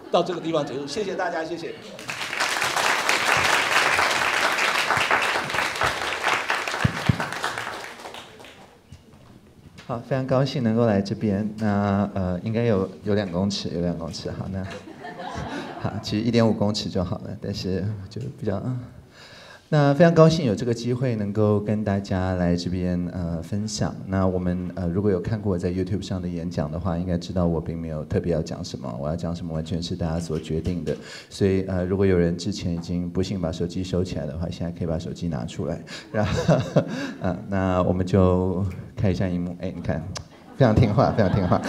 到这个地方结束，谢谢大家，谢谢。 好，非常高兴能够来这边。那应该有2公尺，有2公尺。好，那好，其实1.5公尺就好了，但是就比较。那非常高兴有这个机会能够跟大家来这边分享。那我们如果有看过我在 YouTube 上的演讲的话，应该知道我并没有特别要讲什么，我要讲什么完全是大家所决定的。所以如果有人之前已经不幸把手机收起来的话，现在可以把手机拿出来。然后那我们就开一下荧幕。哎，你看，非常听话，非常听话。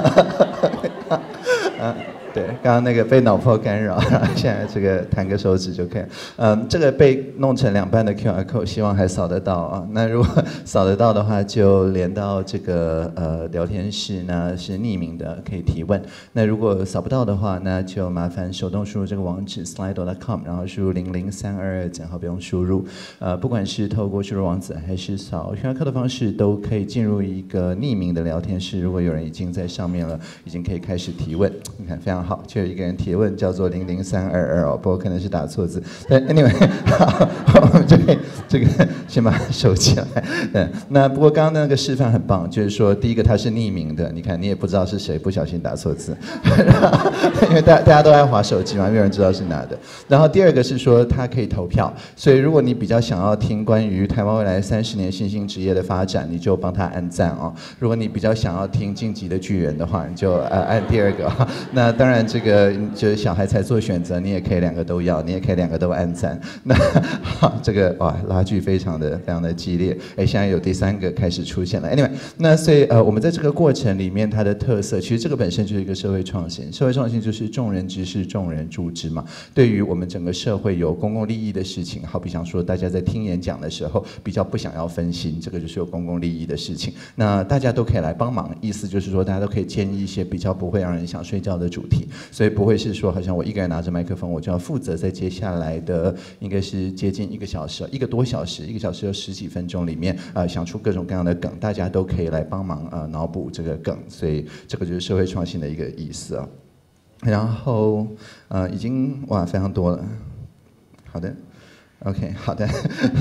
对，刚刚那个被脑波干扰，现在这个弹个手指就可以。这个被弄成2半的 QR code， 希望还扫得到啊。那如果扫得到的话，就连到这个聊天室，那是匿名的，可以提问。那如果扫不到的话，那就麻烦手动输入这个网址 slido.com， 然后输入00322，然后不用输入。不管是透过输入网址还是扫 QR code 的方式，都可以进入一个匿名的聊天室。如果有人已经在上面了，已经可以开始提问。你看，非常好，就有一个人提问，叫做00322哦，不过可能是打错字。但 anyway， 好，我们就可以这个先把它收起来。对，那不过刚刚那个示范很棒，就是说第一个它是匿名的，你看你也不知道是谁不小心打错字，因为大家都爱滑手机嘛，没有人知道是哪的。然后第二个是说它可以投票，所以如果你比较想要听关于台湾未来30年新兴职业的发展，你就帮他按赞哦。如果你比较想要听晋级的巨人的话，你就按第2个。那当然，这个就是小孩才做选择，你也可以2个都要，你也可以2个都按赞。那好，这个哇，拉锯非常的激烈。哎，现在有第3个开始出现了。Anyway， 那所以我们在这个过程里面，它的特色，其实这个本身就是一个社会创新。社会创新就是众人之事，众人助之嘛。对于我们整个社会有公共利益的事情，好比想说大家在听演讲的时候，比较不想要分心，这个就是有公共利益的事情。那大家都可以来帮忙，意思就是说大家都可以建议一些比较不会让人想睡觉的主题。所以不会是说好像我一个人拿着麦克风，我就要负责在接下来的应该是接近1个小时，1个多小时，1个小时有10几分钟里面想出各种各样的梗，大家都可以来帮忙脑补这个梗，所以这个就是社会创新的一个意思啊。然后已经哇非常多了，好的 ，OK， 好的，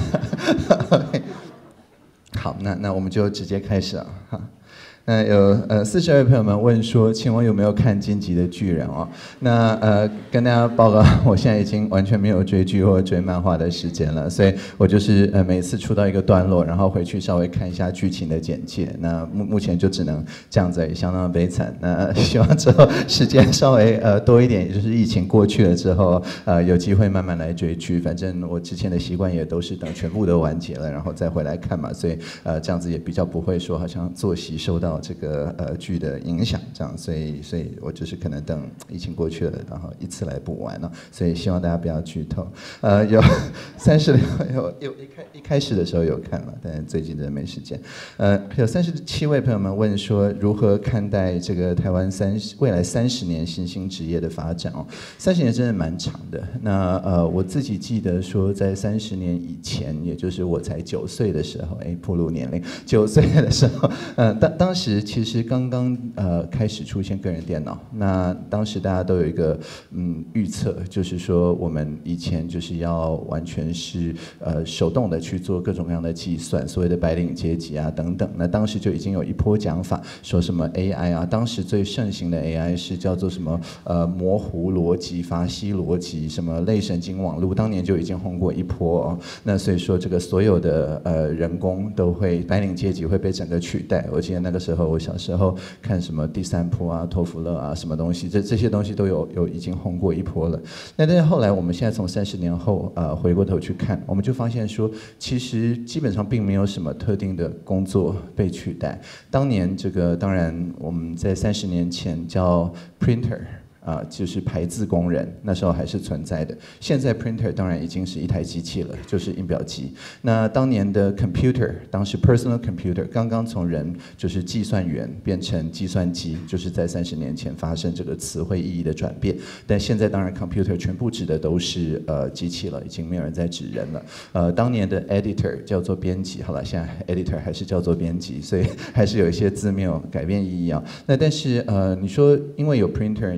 好，那我们就直接开始啊，哈。那有40位朋友们问说，请问有没有看《晋级的巨人》哦？那跟大家报告，我现在已经完全没有追剧或追漫画的时间了，所以我就是每次出到一个段落，然后回去稍微看一下剧情的简介。那目前就只能这样子，也相当的悲惨。那希望之后时间稍微多一点，也就是疫情过去了之后，有机会慢慢来追剧。反正我之前的习惯也都是等全部都完结了，然后再回来看嘛，所以这样子也比较不会说好像作息受到这个剧的影响，这样，所以我就是可能等疫情过去了，然后一次来补完了，所以希望大家不要剧透。有36有一开始的时候有看了，但最近真的没时间。有37位朋友们问说，如何看待这个台湾未来30年新兴职业的发展哦？30年真的蛮长的。那我自己记得说，在30年以前，也就是我才9岁的时候，暴露年龄，9岁的时候，当时其实刚刚开始出现个人电脑，那当时大家都有一个预测，就是说我们以前就是要完全是手动的去做各种各样的计算，所谓的白领阶级啊等等。那当时就已经有一波讲法，说什么 AI 啊，当时最盛行的 AI 是叫做什么模糊逻辑、法西逻辑，什么类神经网络，当年就已经红过一波哦。那所以说这个所有的人工都会白领阶级会被整个取代。我记得那个时候我小时候看什么第3波啊、托福勒啊什么东西，这些东西都有已经红过一波了。那但是后来我们现在从30年后回过头去看，我们就发现说，其实基本上并没有什么特定的工作被取代。当年这个当然我们在30年前叫 printer。就是排字工人，那时候还是存在的。现在 printer 当然已经是一台机器了，就是印表机。那当年的 computer， 当时 personal computer 刚刚从人就是计算员变成计算机，就是在30年前发生这个词汇意义的转变。但现在当然 computer 全部指的都是机器了，已经没有人在指人了。当年的 editor 叫做编辑，好了，现在 editor 还是叫做编辑，所以还是有一些字面改变意义啊。那但是你说因为有 printer， 因为有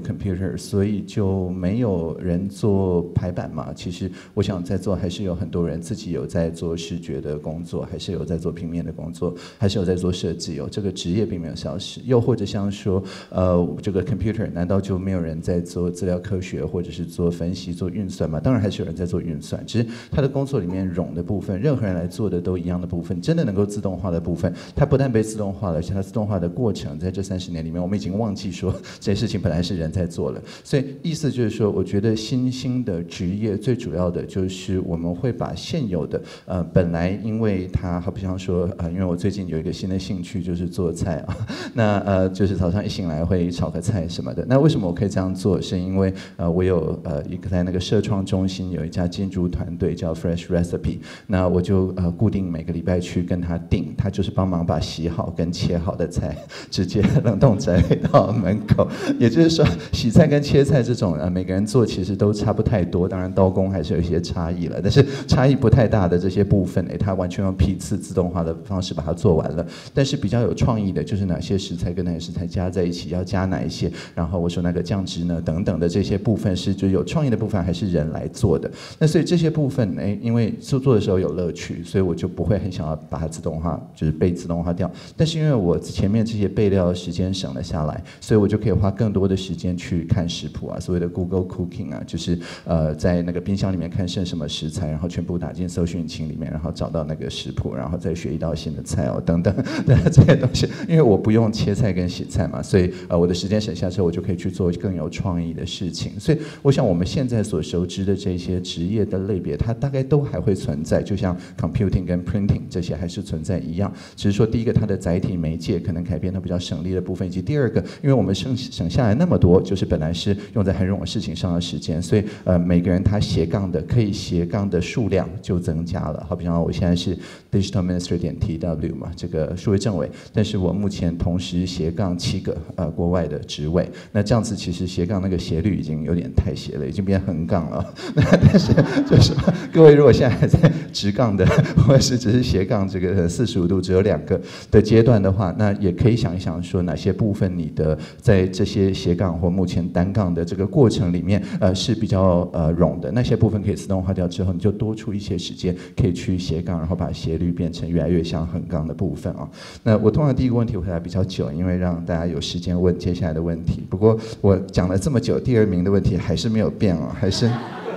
有 computer， 所以就没有人做排版嘛。其实我想在座还是有很多人自己有在做视觉的工作，还是有在做平面的工作，还是有在做设计哦。这个职业并没有消失。又或者像说，这个 computer 难道就没有人在做资料科学，或者是做分析、做运算吗？当然还是有人在做运算，只是他的工作里面冗的部分，任何人来做的都一样的部分，真的能够自动化的部分，它不但被自动化了，而且它自动化的过程，在这30年里面，我们已经忘记说这些事情本来是人在做了。所以意思就是说，我觉得新兴的职业最主要的就是我们会把现有的本来因为它好比方说因为我最近有一个新的兴趣就是做菜啊，那就是早上一醒来会炒个菜什么的。那为什么我可以这样做？是因为我有一个在那个社创中心有一家建筑团队叫 Fresh Recipe， 那我就固定每个礼拜去跟他订，他就是帮忙把洗好跟切好的菜直接冷冻宅配到门口。也就是说，洗菜跟切菜这种每个人做其实都差不太多，当然刀工还是有一些差异了，但是差异不太大的这些部分，他完全用批次自动化的方式把它做完了。但是比较有创意的就是哪些食材跟哪些食材加在一起要加哪一些，然后我说那个酱汁呢等等的这些部分是就有创意的部分还是人来做的。那所以这些部分因为做的时候有乐趣，所以我就不会很想要把它自动化，就是被自动化掉。但是因为我前面这些备料的时间省了下来，所以我就可以花更多的时间去看食谱啊，所谓的 Google Cooking 啊，就是在那个冰箱里面看剩什么食材，然后全部打进搜寻引擎里面，然后找到那个食谱，然后再学一道新的菜哦等等这些东西。因为我不用切菜跟洗菜嘛，所以我的时间省下之后，我就可以去做更有创意的事情。所以我想我们现在所熟知的这些职业的类别，它大概都还会存在，就像 computing 跟 printing 这些还是存在一样。只是说第一个它的载体媒介可能改变它比较省力的部分，以及第二个，因为我们省下来那么多，就是本来是用在很冗的事情上的时间，所以每个人他斜杠的可以斜杠的数量就增加了。好比方我现在是 Digital Minister TW 嘛，这个数位政委，但是我目前同时斜杠7个国外的职位，那这样子其实斜杠那个斜率已经有点太斜了，已经变横杠了。但是就是各位如果现在还在直杠的，或者是只是斜杠这个45度只有2个的阶段的话，那也可以想一想说哪些部分你的在这些斜杠或目前单杠的这个过程里面是比较冗的，那些部分可以自动化掉之后，你就多出一些时间可以去斜杠，然后把斜率变成越来越像横杠的部分啊。那我通常第一个问题回答比较久，因为让大家有时间问接下来的问题。不过我讲了这么久，第2名的问题还是没有变啊，还是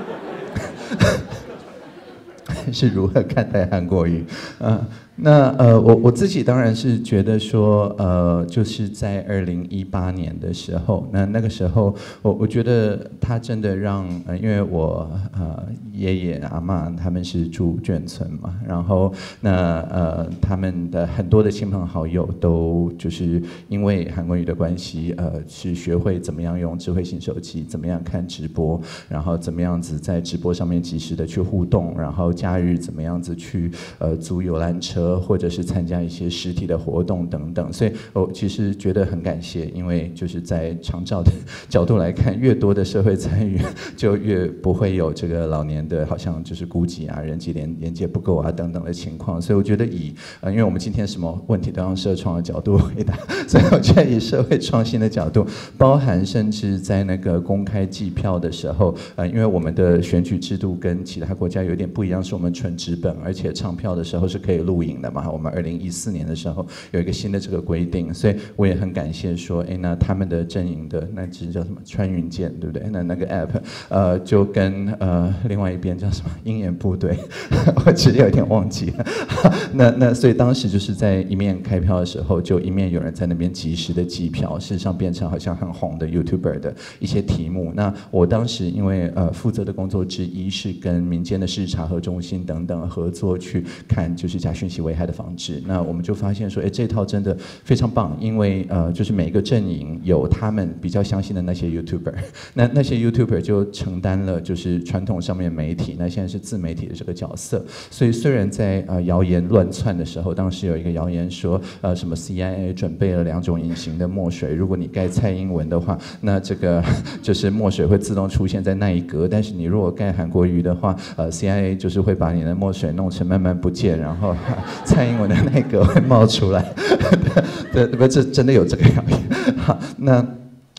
是如何看待韩国瑜？那我自己当然是觉得说，就是在2018年的时候，那个时候我觉得他真的让，因为我爷爷阿嬷他们是住眷村嘛，然后那他们的很多的亲朋好友都就是因为韩国瑜的关系，去学会怎么样用智慧型手机，怎么样看直播，然后怎么样子在直播上面及时的去互动，然后假日怎么样子去租游览车。或者是参加一些实体的活动等等，所以我其实觉得很感谢，因为就是在长照的角度来看，越多的社会参与，就越不会有这个老年的好像就是孤寂啊、人际连接不够啊等等的情况。所以我觉得因为我们今天什么问题都用社创的角度回答，所以我觉得以社会创新的角度，包含甚至在那个公开计票的时候，因为我们的选举制度跟其他国家有点不一样，是我们纯纸本，而且唱票的时候是可以录影的嘛，我们2014年的时候有一个新的这个规定，所以我也很感谢说，那他们的阵营的那支叫什么穿云箭，对不对？那个 app，就跟另外一边叫什么鹰眼部队，我其实有点忘记了。那所以当时就是在一面开票的时候，就一面有人在那边及时的计票，事实上变成好像很红的 YouTuber 的一些题目。那我当时因为负责的工作之一是跟民间的事实查核中心等等合作去看就是假讯息危害的防治，那我们就发现说，这套真的非常棒，因为就是每个阵营有他们比较相信的那些 YouTuber， 那些 YouTuber 就承担了就是传统上面媒体，那现在是自媒体的这个角色，所以虽然在谣言乱窜的时候，当时有一个谣言说，什么 CIA 准备了2种隐形的墨水，如果你盖蔡英文的话，那这个就是墨水会自动出现在那一格，但是你如果盖韩国瑜的话，CIA 就是会把你的墨水弄成慢慢不见，然后蔡英文的那个会冒出来，对，这真的有这个谣言。好，那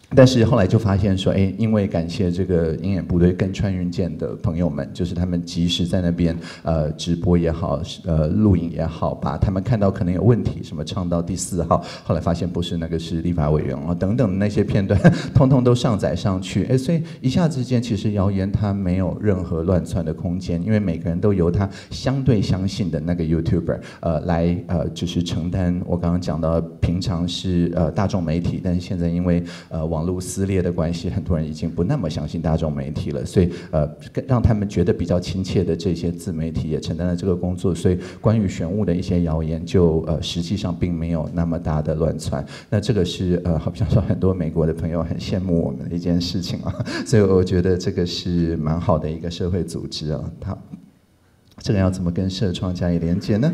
但是后来就发现说，哎，因为感谢这个鹰眼部队跟穿云箭的朋友们，就是他们及时在那边直播也好，录影也好，把他们看到可能有问题，什么唱到第4号，后来发现不是那个是立法委员等等的那些片段，通通都上载上去，哎，所以一下之间其实谣言它没有任何乱窜的空间，因为每个人都由他相对相信的那个 YouTuber 来就是承担我刚刚讲到，平常是大众媒体，但是现在因为网络撕裂的关系，很多人已经不那么相信大众媒体了，所以让他们觉得比较亲切的这些自媒体也承担了这个工作，所以关于选务的一些谣言就实际上并没有那么大的乱窜。那这个是好像说很多美国的朋友很羡慕我们的一件事情所以我觉得这个是蛮好的一个社会组织好，这个要怎么跟社创加以连接呢？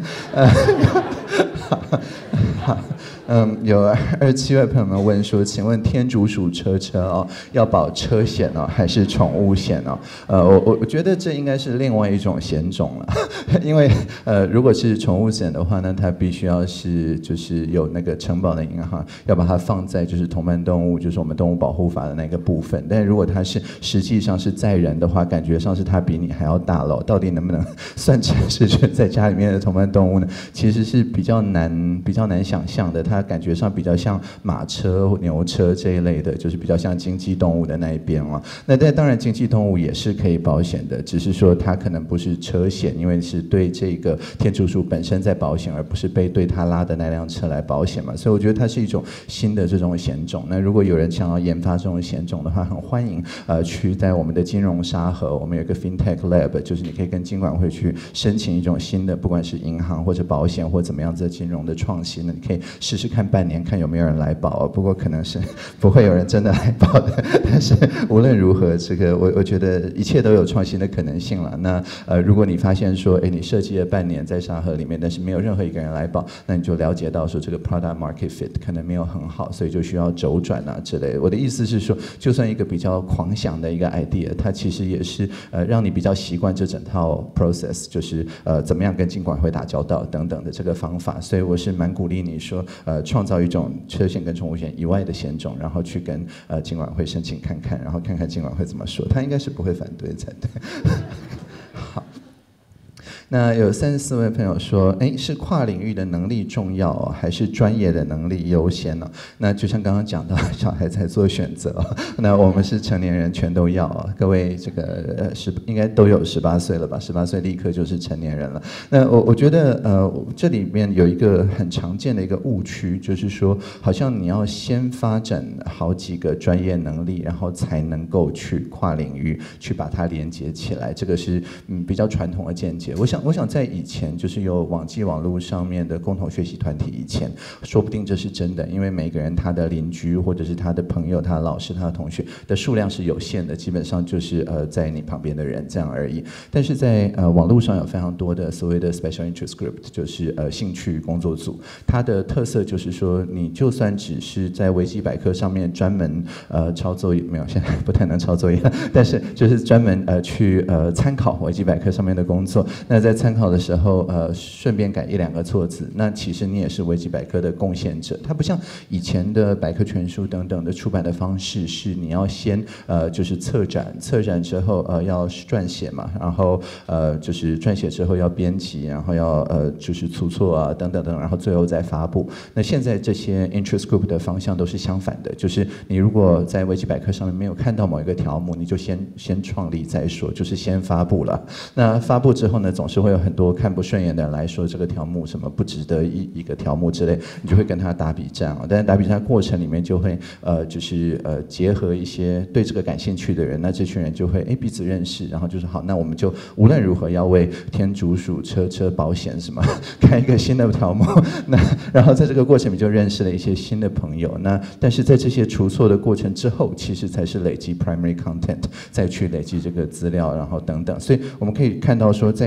好，有27位朋友们问说，请问天竺鼠车要保车险还是宠物险我觉得这应该是另外一种险种了，因为如果是宠物险的话呢，它必须要是就是有那个承保的银行要把它放在就是同伴动物，就是我们动物保护法的那个部分，但如果它是实际上是载人的话，感觉上是它比你还要大了，到底能不能算成是在家里面的同伴动物呢？其实是比较难想象的，它感觉上比较像马车、牛车这一类的，就是比较像经济动物的那一边那但当然经济动物也是可以保险的，只是说它可能不是车险，因为是对这个天竺鼠本身在保险，而不是被对它拉的那辆车来保险嘛。所以我觉得它是一种新的这种险种。那如果有人想要研发这种险种的话，很欢迎去在我们的金融沙盒，我们有一个 FinTech Lab， 就是你可以跟金管会去申请一种新的，不管是银行或者保险或怎么样子的金融的创新呢，你可以试试看半年，看有没有人来保不过可能是不会有人真的来保的。但是无论如何，这个我觉得一切都有创新的可能性了。那如果你发现说，哎，你设计了半年在沙盒里面，但是没有任何一个人来保，那你就了解到说这个 product market fit 可能没有很好，所以就需要周转之类的。我的意思是说，就算一个比较狂想的一个 idea， 它其实也是让你比较习惯这整套 process， 就是怎么样跟金管会打交道等等的这个方法。所以我是蛮鼓励你说，创造一种车险跟宠物险以外的险种，然后去跟金管会申请看看，然后看看金管会怎么说，他应该是不会反对才对。好。那有34位朋友说，哎，是跨领域的能力重要还是专业的能力优先呢？那就像刚刚讲到，小孩在做选择那我们是成年人全都要各位这个应该都有18岁了吧？18岁立刻就是成年人了。那我觉得这里面有一个很常见的一个误区，就是说好像你要先发展好几个专业能力，然后才能够去跨领域去把它连接起来，这个是比较传统的见解。我想在以前就是有网际网络上面的共同学习团体，以前说不定这是真的，因为每个人他的邻居或者是他的朋友、他的老师、他的同学的数量是有限的，基本上就是在你旁边的人这样而已。但是在网络上有非常多的所谓的 special interest group， 就是兴趣工作组，它的特色就是说，你就算只是在维基百科上面专门抄作业，没有，现在不太能抄作业，但是就是专门去参考维基百科上面的工作，那在参考的时候顺便改1、2个错字，那其实你也是维基百科的贡献者。它不像以前的百科全书等等的出版的方式，是你要先就是策展之后要撰写嘛，然后就是撰写之后要编辑，然后要就是出错等等等，然后最后再发布。那现在这些 interest group 的方向都是相反的，就是你如果在维基百科上面没有看到某一个条目，你就先创立再说，就是先发布了。那发布之后呢，总是会有很多看不顺眼的人来说这个条目什么不值得一个条目之类，你就会跟他打笔战但是打笔战的过程里面就会就是结合一些对这个感兴趣的人，那这群人就会彼此认识，然后就是好，那我们就无论如何要为天竺鼠车保险什么开一个新的条目，那然后在这个过程里就认识了一些新的朋友。那但是在这些除错的过程之后，其实才是累积 primary content， 再去累积这个资料，然后等等。所以我们可以看到说，在以前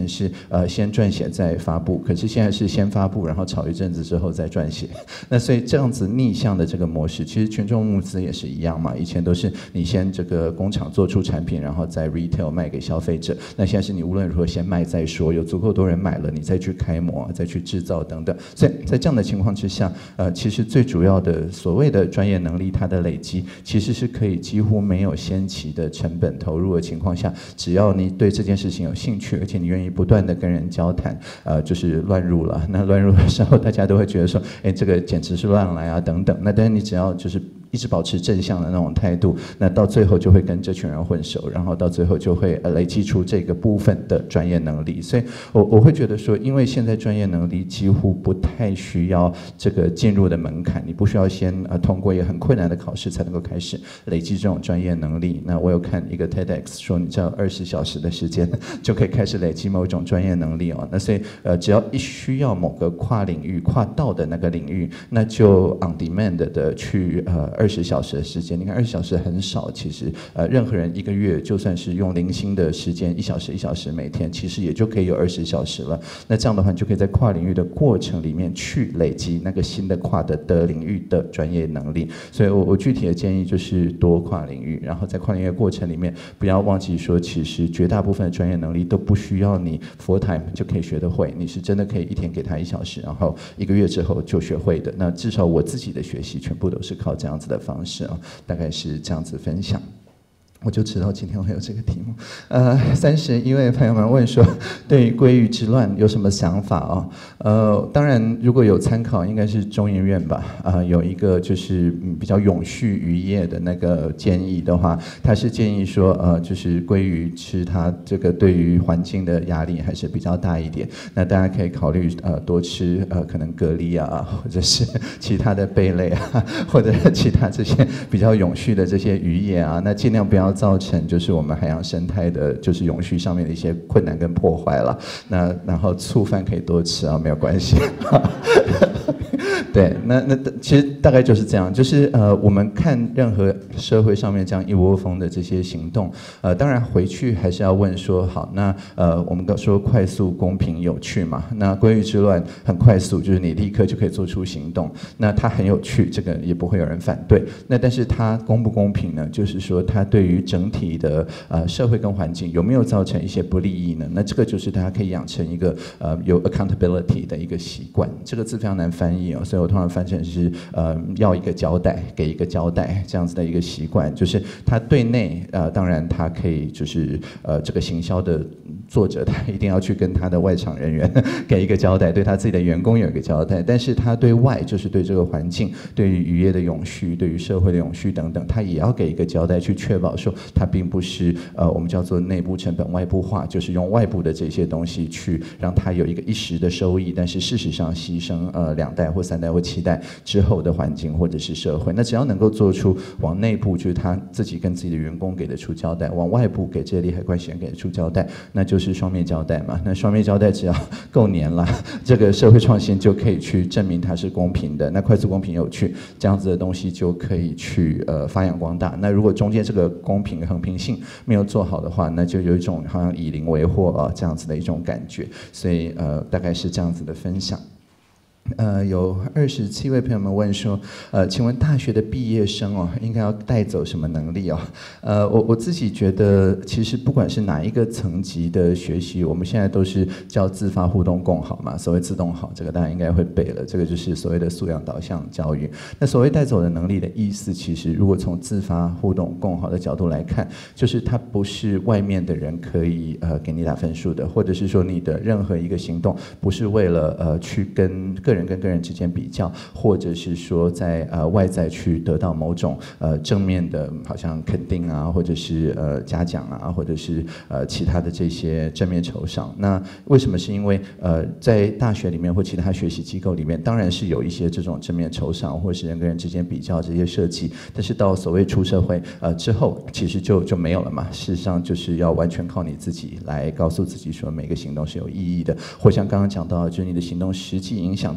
前是先撰写再发布，可是现在是先发布，然后炒一阵子之后再撰写。那所以这样子逆向的这个模式，其实群众募资也是一样嘛。以前都是你先这个工厂做出产品，然后再 retail 卖给消费者。那现在是你无论如何先卖再说，有足够多人买了，你再去开模、再去制造等等。所以在这样的情况之下，其实最主要的所谓的专业能力，它的累积其实是可以几乎没有先期的成本投入的情况下，只要你对这件事情有兴趣，而且你愿意不断的跟人交谈，就是乱入了。那乱入的时候，大家都会觉得说，哎，这个简直是乱来啊等等。那但是你只要就是一直保持正向的那种态度，那到最后就会跟这群人混熟，然后到最后就会累积出这个部分的专业能力。所以我会觉得说，因为现在专业能力几乎不太需要这个进入的门槛，你不需要先通过一个很困难的考试才能够开始累积这种专业能力。那我有看一个 TEDx 说，你只要20小时的时间就可以开始累积某种专业能力哦。那所以只要一需要某个跨领域、跨道的那个领域，那就 on demand 的去20小时的时间。你看20小时很少，其实任何人一个月就算是用零星的时间，1小时1小时每天，其实也就可以有20小时了。那这样的话，你就可以在跨领域的过程里面去累积那个新的跨的领域的专业能力。所以我具体的建议就是多跨领域，然后在跨领域的过程里面，不要忘记说，其实绝大部分的专业能力都不需要你 full time 就可以学得会，你是真的可以一天给他1小时，然后1个月之后就学会的。那至少我自己的学习全部都是靠这样子的方式啊，大概是这样子分享。我就知道今天会有这个题目。31位朋友们问说，对于鲑鱼之乱有什么想法哦？当然如果有参考，应该是中研院吧。有一个就是比较永续渔业的那个建议的话，他是建议说，就是鲑鱼吃它这个对于环境的压力还是比较大一点。那大家可以考虑多吃可能蛤蜊啊，或者是其他的贝类啊，或者其他这些比较永续的这些渔业啊，那尽量不要造成就是我们海洋生态的就是永续上面的一些困难跟破坏了。那然后醋饭可以多吃啊，没有关系。对，那其实大概就是这样，就是我们看任何社会上面这样一窝蜂的这些行动，当然回去还是要问说，好，那我们说快速、公平、有趣嘛。那鲑鱼之乱很快速，就是你立刻就可以做出行动，那它很有趣，这个也不会有人反对。那但是它公不公平呢？就是说它对于整体的社会跟环境有没有造成一些不利益呢？那这个就是大家可以养成一个有 accountability 的一个习惯。这个字非常难翻译哦，所以我通常翻成是要一个交代，给一个交代这样子的一个习惯。就是他对内当然他可以就是这个行销的作者，他一定要去跟他的外场人员给一个交代，对他自己的员工有一个交代。但是他对外，就是对这个环境、对于渔业的永续、对于社会的永续等等，他也要给一个交代，去确保说他并不是我们叫做内部成本外部化，就是用外部的这些东西去让他有一个一时的收益，但是事实上牺牲2代或3代或7代之后的环境或者是社会。那只要能够做出往内部就是他自己跟自己的员工给得出交代，往外部给这些利害关系人给得出交代，那就是双面交代嘛。那双面交代只要够黏了，这个社会创新就可以去证明它是公平的。那快速、公平、有趣这样子的东西就可以去发扬光大。那如果中间这个公平和平性没有做好的话，那就有一种好像以邻为壑这样子的一种感觉。所以大概是这样子的分享。有27位朋友们问说，请问大学的毕业生应该要带走什么能力我自己觉得，其实不管是哪一个层级的学习，我们现在都是叫自发、互动、共好嘛。所谓自动好，这个大家应该会背了，这个就是所谓的素养导向教育。那所谓带走的能力的意思，其实如果从自发、互动、共好的角度来看，就是它不是外面的人可以给你打分数的，或者是说你的任何一个行动不是为了去跟个人之间比较，或者是说在外在去得到某种正面的，好像肯定啊，或者是嘉奖啊，或者是其他的这些正面酬赏。那为什么？是因为在大学里面或其他学习机构里面，当然是有一些这种正面酬赏，或是人跟人之间比较这些设计，但是到所谓出社会之后，其实就没有了嘛。事实上就是要完全靠你自己来告诉自己说，每个行动是有意义的，或像刚刚讲到的，就是你的行动实际影响到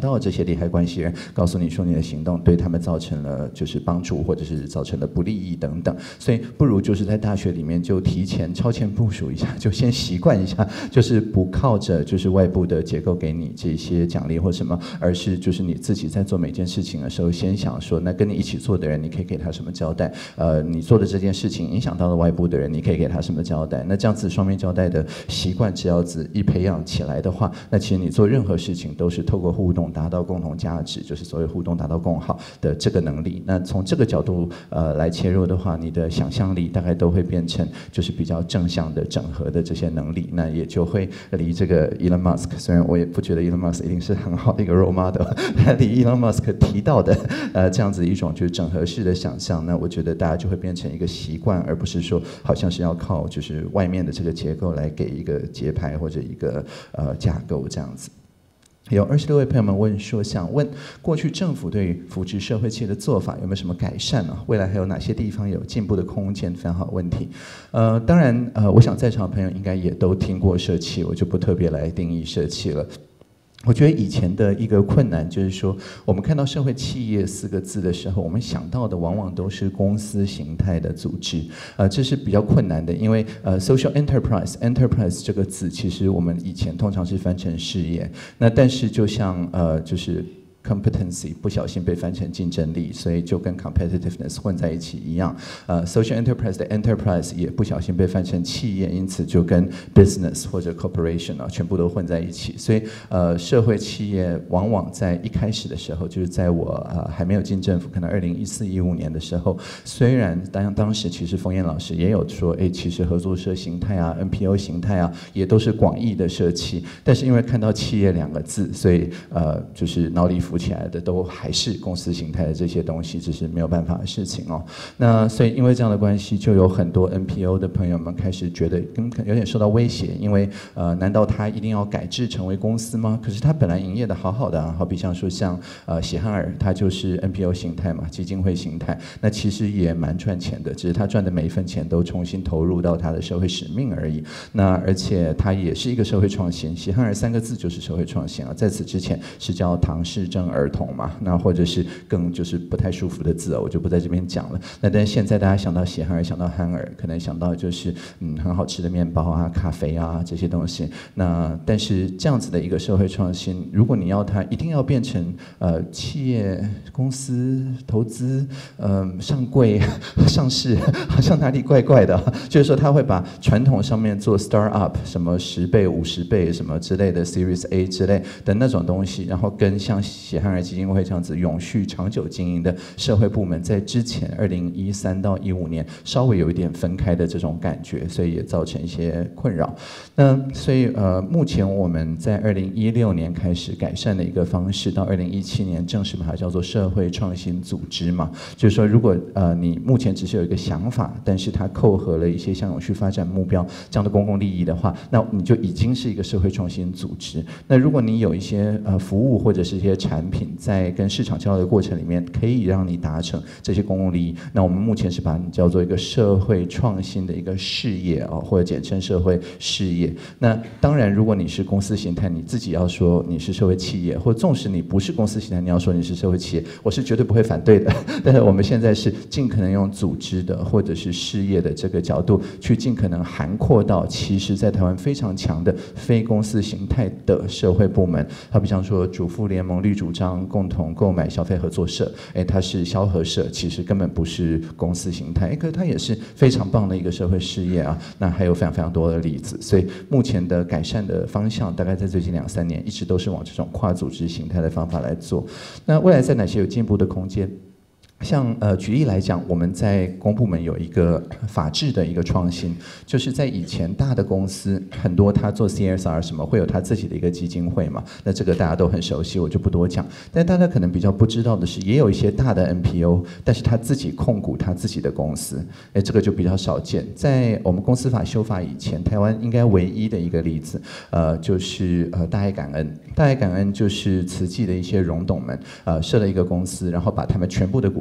到这些利害关系人，告诉你说你的行动对他们造成了就是帮助，或者是造成了不利益等等。所以不如就是在大学里面就提前超前部署一下，就先习惯一下，就是不靠着就是外部的结构给你这些奖励或什么，而是就是你自己在做每件事情的时候，先想说，那跟你一起做的人，你可以给他什么交代？你做的这件事情影响到了外部的人，你可以给他什么交代？那这样子双面交代的习惯，只要一培养起来的话，那其实你做任何事情都是透过互动达到共同价值，就是所谓互动达到共好的这个能力。那从这个角度来切入的话，你的想象力大概都会变成就是比较正向的整合的这些能力，那也就会离这个 Elon Musk， 虽然我也不觉得 Elon Musk 一定是很好的一个 role model， 离 Elon Musk 提到的这样子一种就是整合式的想象，那我觉得大家就会变成一个习惯，而不是说好像是要靠就是外面的这个结构来给一个节拍或者一个架构这样子。有26位朋友们问说，想问过去政府对于扶植社会企业的做法有没有什么改善呢？未来还有哪些地方有进步的空间？非常好的问题。当然我想在场的朋友应该也都听过社企，我就不特别来定义社企了。我觉得以前的一个困难就是说，我们看到社会企业4个字的时候，我们想到的往往都是公司形态的组织，这是比较困难的，因为social enterprise 这个字，其实我们以前通常是翻成事业，那但是就像就是competency 不小心被翻成竞争力，所以就跟 competitiveness 混在一起一样。social enterprise 的 enterprise 也不小心被翻成企业，因此就跟 business 或者 corporation 全部都混在一起。所以社会企业往往在一开始的时候，就是在我还没有进政府，可能2014-15年的时候，虽然当时其实冯燕老师也有说，其实合作社形态啊 NPO 形态啊也都是广义的社企，但是因为看到企业2个字，所以就是脑里浮起来的都还是公司形态的这些东西，这是没有办法的事情哦。那所以因为这样的关系，就有很多 NPO 的朋友们开始觉得有点受到威胁，因为难道他一定要改制成为公司吗？可是他本来营业的好好的啊，好比像说像喜憨儿，他就是 NPO 形态嘛，基金会形态，那其实也蛮赚钱的，只是他赚的每一分钱都重新投入到他的社会使命而已。那而且他也是一个社会创新，喜憨儿3个字就是社会创新啊，在此之前是叫唐氏症儿童嘛，那或者是更就是不太舒服的字我就不在这边讲了。那但是现在大家想到喜憨儿，想到憨儿，可能想到就是很好吃的面包啊、咖啡啊这些东西。那但是这样子的一个社会创新，如果你要它一定要变成企业公司投资上柜上市，好像哪里怪怪的。就是说他会把传统上面做 start up 什么10倍、50倍什么之类的 Series A 之类的那种东西，然后跟像喜憨儿基金会这样子永续长久经营的社会部门，在之前2013到15年稍微有一点分开的这种感觉，所以也造成一些困扰。那所以目前我们在2016年开始改善的一个方式，到2017年正式把它叫做社会创新组织嘛，就是说如果你目前只是有一个想法，但是它扣合了一些像永续发展目标这样的公共利益的话，那你就已经是一个社会创新组织。那如果你有一些服务或者是一些产品在跟市场交流的过程里面可以让你达成这些公共利益，那我们目前是把你叫做一个社会创新的一个事业或者简称社会事业。那当然如果你是公司形态，你自己要说你是社会企业，或纵使你不是公司形态，你要说你是社会企业，我是绝对不会反对的。但是我们现在是尽可能用组织的或者是事业的这个角度去尽可能涵括到其实在台湾非常强的非公司形态的社会部门，好比像说主妇联盟、绿主张、共同购买消费合作社，它是消合社，其实根本不是公司形态，可是它也是非常棒的一个社会事业啊。那还有非常非常多的例子，所以目前的改善的方向，大概在最近2-3年一直都是往这种跨组织形态的方法来做。那未来在哪些有进步的空间？像举例来讲，我们在公部门有一个法治的一个创新，就是在以前大的公司很多，他做 CSR 什么会有他自己的一个基金会嘛，那这个大家都很熟悉，我就不多讲。但大家可能比较不知道的是，也有一些大的 NPO， 但是他自己控股他自己的公司，这个就比较少见。在我们公司法修法以前，台湾应该唯一的一个例子，就是大爱感恩。大爱感恩就是慈济的一些荣董们设了一个公司，然后把他们全部的股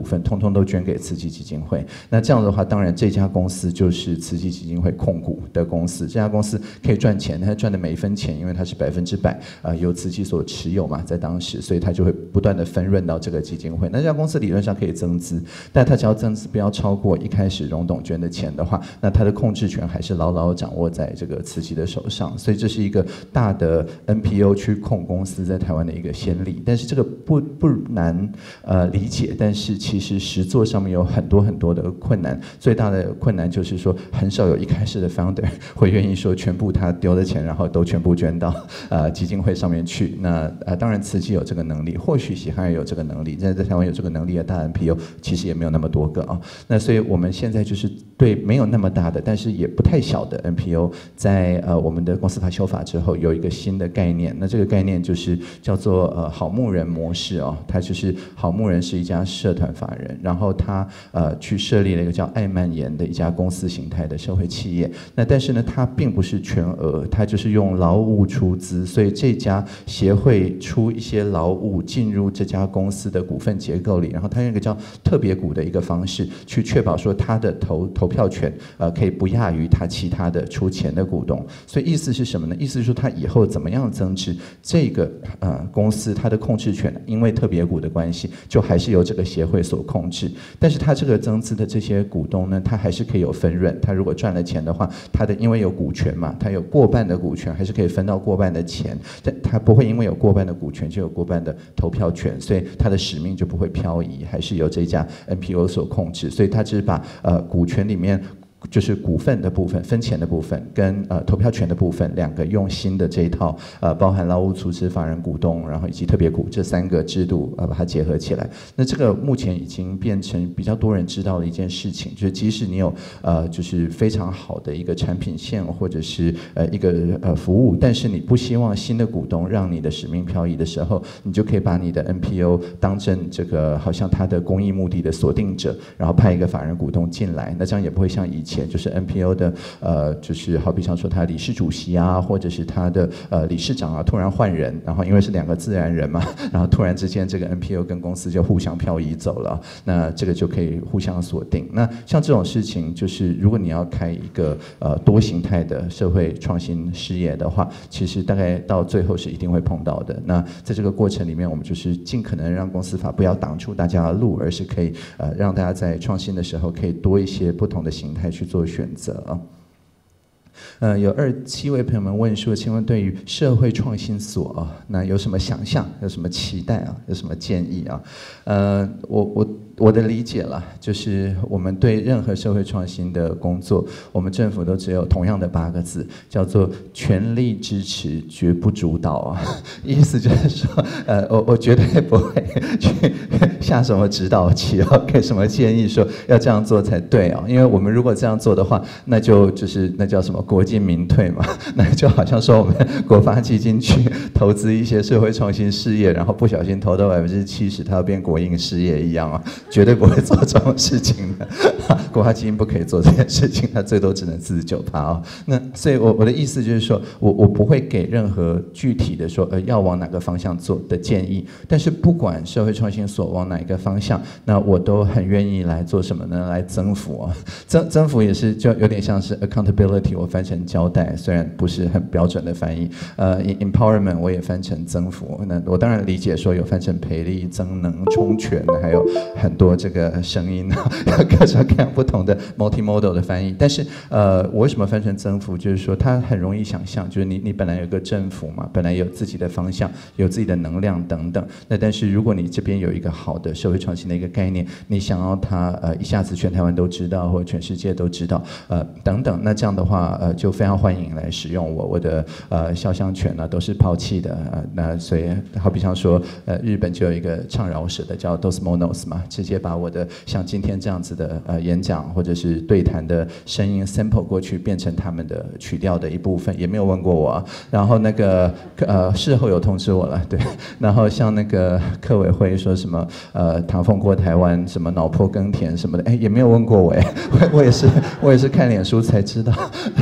份，通通都捐给慈济基金会。那这样的话，当然这家公司就是慈济基金会控股的公司，这家公司可以赚钱，它赚的每一分钱，因为它是100%由慈济所持有嘛，在当时，所以它就会不断的分润到这个基金会。那这家公司理论上可以增资，但它只要增资不要超过一开始荣董捐的钱的话，那它的控制权还是牢牢掌握在这个慈济的手上。所以这是一个大的 NPO 去控公司在台湾的一个先例。但是这个不难理解，但是其实实作上面有很多的困难。最大的困难就是说，很少有一开始的 founder 会愿意说全部他丢的钱，然后都全部捐到基金会上面去。那当然慈济有这个能力，或许喜憨也有这个能力，在台湾有这个能力的大 NPO 其实也没有那么多个啊。那所以我们现在就是对没有那么大的，但是也不太小的 NPO， 在我们的公司法修法之后有一个新的概念。那这个概念就是叫做好牧人模式哦。它就是好牧人是一家社团法人，然后他去设立了一个叫爱蔓延的一家公司形态的社会企业。那但是呢，它并不是全额，它就是用劳务出资，所以这家协会出一些劳务进入这家公司的股份结构里，然后它用一个叫特别股的一个方式去确保说它的投票权可以不亚于它其他的出钱的股东。所以意思是什么呢？意思是说它以后怎么样增值，这个公司它的控制权因为特别股的关系，就还是由这个协会所控制。但是它这个增资的这些股东呢，他还是可以有分润。他如果赚了钱的话，他的因为有股权嘛，他有过半的股权，还是可以分到过半的钱。但他不会因为有过半的股权就有过半的投票权，所以他的使命就不会漂移，还是由这家 NPO 所控制。所以他只是把股权里面就是股份的部分、分钱的部分跟投票权的部分两个用新的这一套包含劳务出资、法人股东，然后以及特别股这3个制度把它结合起来。那这个目前已经变成比较多人知道的一件事情，就是即使你有就是非常好的一个产品线或者是一个服务，但是你不希望新的股东让你的使命漂移的时候，你就可以把你的 NPO 当成这个好像它的公益目的的锁定者，然后派一个法人股东进来，那这样也不会像以前就是 NPO 的就是好比像说他理事主席啊，或者是他的理事长啊突然换人，然后因为是2个自然人嘛，然后突然之间这个 NPO 跟公司就互相漂移走了，那这个就可以互相锁定。那像这种事情，就是如果你要开一个多形态的社会创新事业的话，其实大概到最后是一定会碰到的。那在这个过程里面，我们就是尽可能让公司法不要挡住大家的路，而是可以让大家在创新的时候可以多一些不同的形态去做选择啊。有7位朋友们问说，请问对于社会创新所啊，那有什么想象，有什么期待啊，有什么建议啊？我的理解啦，就是我们对任何社会创新的工作，我们政府都只有同样的8个字，叫做全力支持，绝不主导啊。意思就是说，我绝对不会去下什么指导棋啊，给什么建议说要这样做才对啊。因为我们如果这样做的话，那就是那叫什么国进民退嘛，那就好像说我们国发基金去投资一些社会创新事业，然后不小心投到70%，它要变国营事业一样啊。绝对不会做这种事情的，国发基金不可以做这件事情，它最多只能49%啊。那所以我的意思就是说，我不会给任何具体的说要往哪个方向做的建议，但是不管社会创新所往哪一个方向，那我都很愿意来做什么呢？来增幅啊，增幅也是就有点像是 accountability， 我翻成交代，虽然不是很标准的翻译。empowerment 我也翻成增幅，那我当然理解说有翻成培力、增能、充权，还有很多这个声音各种各样不同的 multimodal 的翻译。但是我为什么翻成增幅，就是说它很容易想象，就是你本来有个政府嘛，本来有自己的方向，有自己的能量等等，那但是如果你这边有一个好的社会创新的一个概念，你想要它一下子全台湾都知道，或者全世界都知道等等，那这样的话就非常欢迎来使用我的肖像权呢都是抛弃的那所以好比像说日本就有一个唱饶舌的叫 Dos Monos 嘛，直接把我的像今天这样子的演讲或者是对谈的声音 sample 过去，变成他们的曲调的一部分，也没有问过我然后那个事后有通知我了，对。然后像那个客委会说什么唐凤过台湾什么脑破耕田什么的，也没有问过我我也是看脸书才知道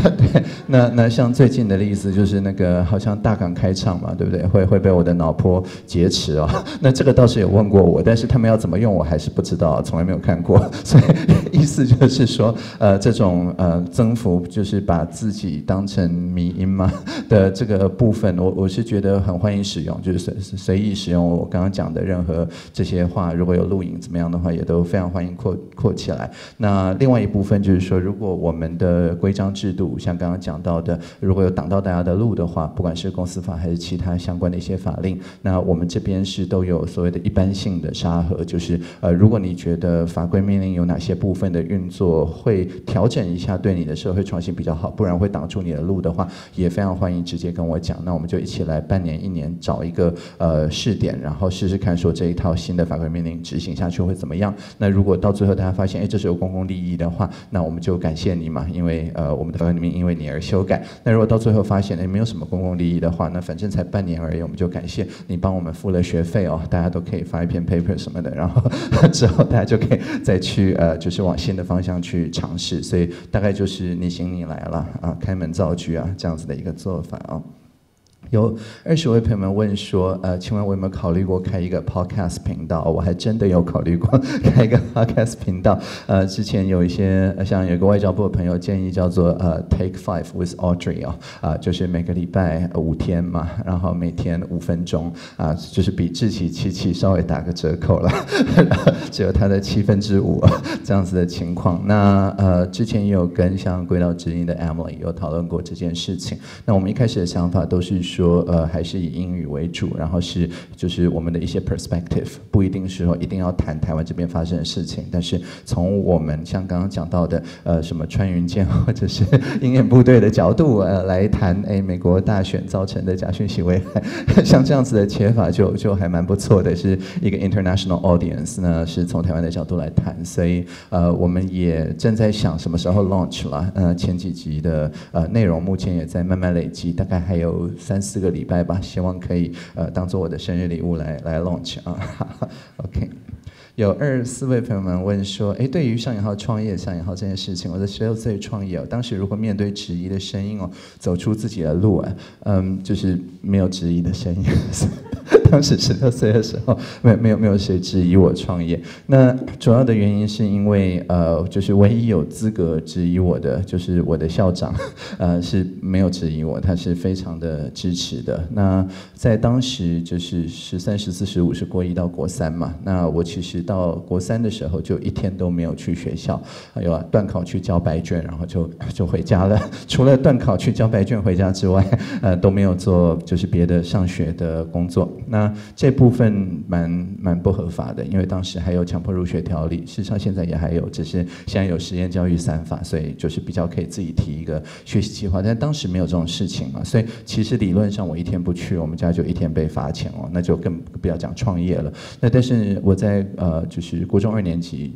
对，那像最近的例子就是那个好像大港开唱嘛，对不对？会被我的脑波劫持哦。那这个倒是有问过我，但是他们要怎么用我还是不知道，从来没有看过。所以意思就是说，这种增幅就是把自己当成迷因嘛的这个部分，我是觉得很欢迎使用，就是随意使用我刚刚讲的任何这些话，如果有录影怎么样的话，也都非常欢迎扩起来。那另外一部分就是说，如果我们的规章制度像刚刚讲到的，如果有挡到大家的路的话，不管是公司法还是其他相关的一些法令，那我们这边是都有所谓的一般性的沙盒，就是如果你觉得法规命令有哪些部分的运作会调整一下，对你的社会创新比较好，不然会挡住你的路的话，也非常欢迎直接跟我讲，那我们就一起来半年、1年找一个试点，然后试试看说这一套新的法规命令执行下去会怎么样。那如果到最后大家发现，这是有公共利益的话，那我们就感谢你嘛，因为我们的法规命令因为你而修改。那如果到最后发现没有什么公共利益的话，那反正才半年而已，我们就感谢你帮我们付了学费哦，大家都可以发一篇 paper 什么的，然后之后大家就可以再去就是往新的方向去尝试。所以大概就是你行你来了啊，开门造句啊这样子的一个做法啊。有20位朋友们问说，请问我有没有考虑过开一个 podcast 频道？我还真的有考虑过开一个 podcast 频道。之前有一些像有个外交部的朋友建议叫做Take 5 with Audrey 就是每个礼拜5天嘛，然后每天5分钟就是比志祺七七稍微打个折扣了，只有它的5/7这样子的情况。那之前也有跟像轨道之音的 Emily 有讨论过这件事情。那我们一开始的想法都是说还是以英语为主，然后就是我们的一些 perspective， 不一定是说一定要谈台湾这边发生的事情，但是从我们像刚刚讲到的什么穿云箭或者是鹰眼部队的角度来谈美国大选造成的假讯息危害，像这样子的切法就还蛮不错的，是一个 international audience 呢，是从台湾的角度来谈，所以我们也正在想什么时候 launch 了，前几集的内容目前也在慢慢累积，大概还有3-4个礼拜吧，希望可以当做我的生日礼物来 launch 啊，OK。有24位朋友们问说，对于上引号创业这件事情，我在16岁创业当时如何面对质疑的声音走出自己的路就是没有质疑的声音。当时16岁的时候，没有谁质疑我创业。那主要的原因是因为就是唯一有资格质疑我的，就是我的校长，是没有质疑我，他是非常的支持的。那在当时就是13、14、15是国1到国3嘛，那我其实到国3的时候就1天都没有去学校，有段考去交白卷，然后就回家了。除了段考去交白卷回家之外，都没有做就是别的上学的工作。那这部分蛮不合法的，因为当时还有强迫入学条例，事实上现在也还有，只是现在有实验教育3法，所以就是比较可以自己提一个学习计划，但当时没有这种事情嘛，所以其实理论上我1天不去，我们家就1天被罚钱那就更不要讲创业了。那但是我在就是国中2年级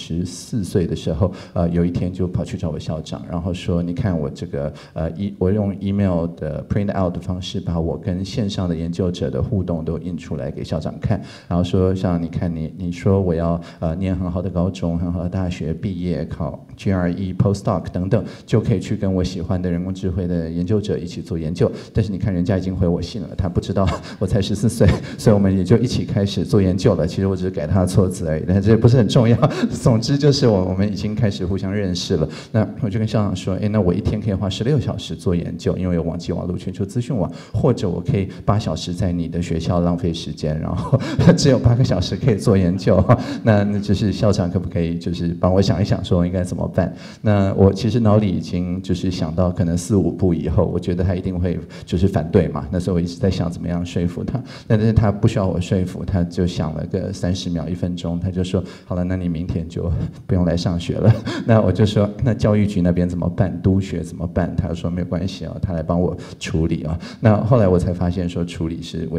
14岁的时候，有一天就跑去找我校长，然后说你看我这个我用 email 的 print out 的方式，把我跟线上的研究者的互动都印出来给校长看，然后说像你看你说我要念很好的高中、很好的大学，毕业考 GRE postdoc 等等，就可以去跟我喜欢的人工智慧的研究者一起做研究。但是你看人家已经回我信了，他不知道我才14岁，所以我们也就一起开始做研究了。其实我只是改他的措辞而已，但这不是很重要。总之就是我们已经开始互相认识了。那我就跟校长说，那我1天可以花16小时做研究，因为有网际网络全球资讯网，或者我可以8小时在你的学校浪费时间，然后只有8个小时可以做研究。那就是校长可不可以就是帮我想一想说应该怎么办？那我其实脑里已经就是想到可能4、5步以后，我觉得他一定会就是反对嘛。那时候我一直在想怎么样说服他，但是他不需要我说服，他就想了个30秒、1分钟，他就说好了，那你明天就不用来上学了。那我就说那教育局那边怎么办？督学怎么办？他说没有关系他来帮我处理那后来我才发现说处理是伪造文书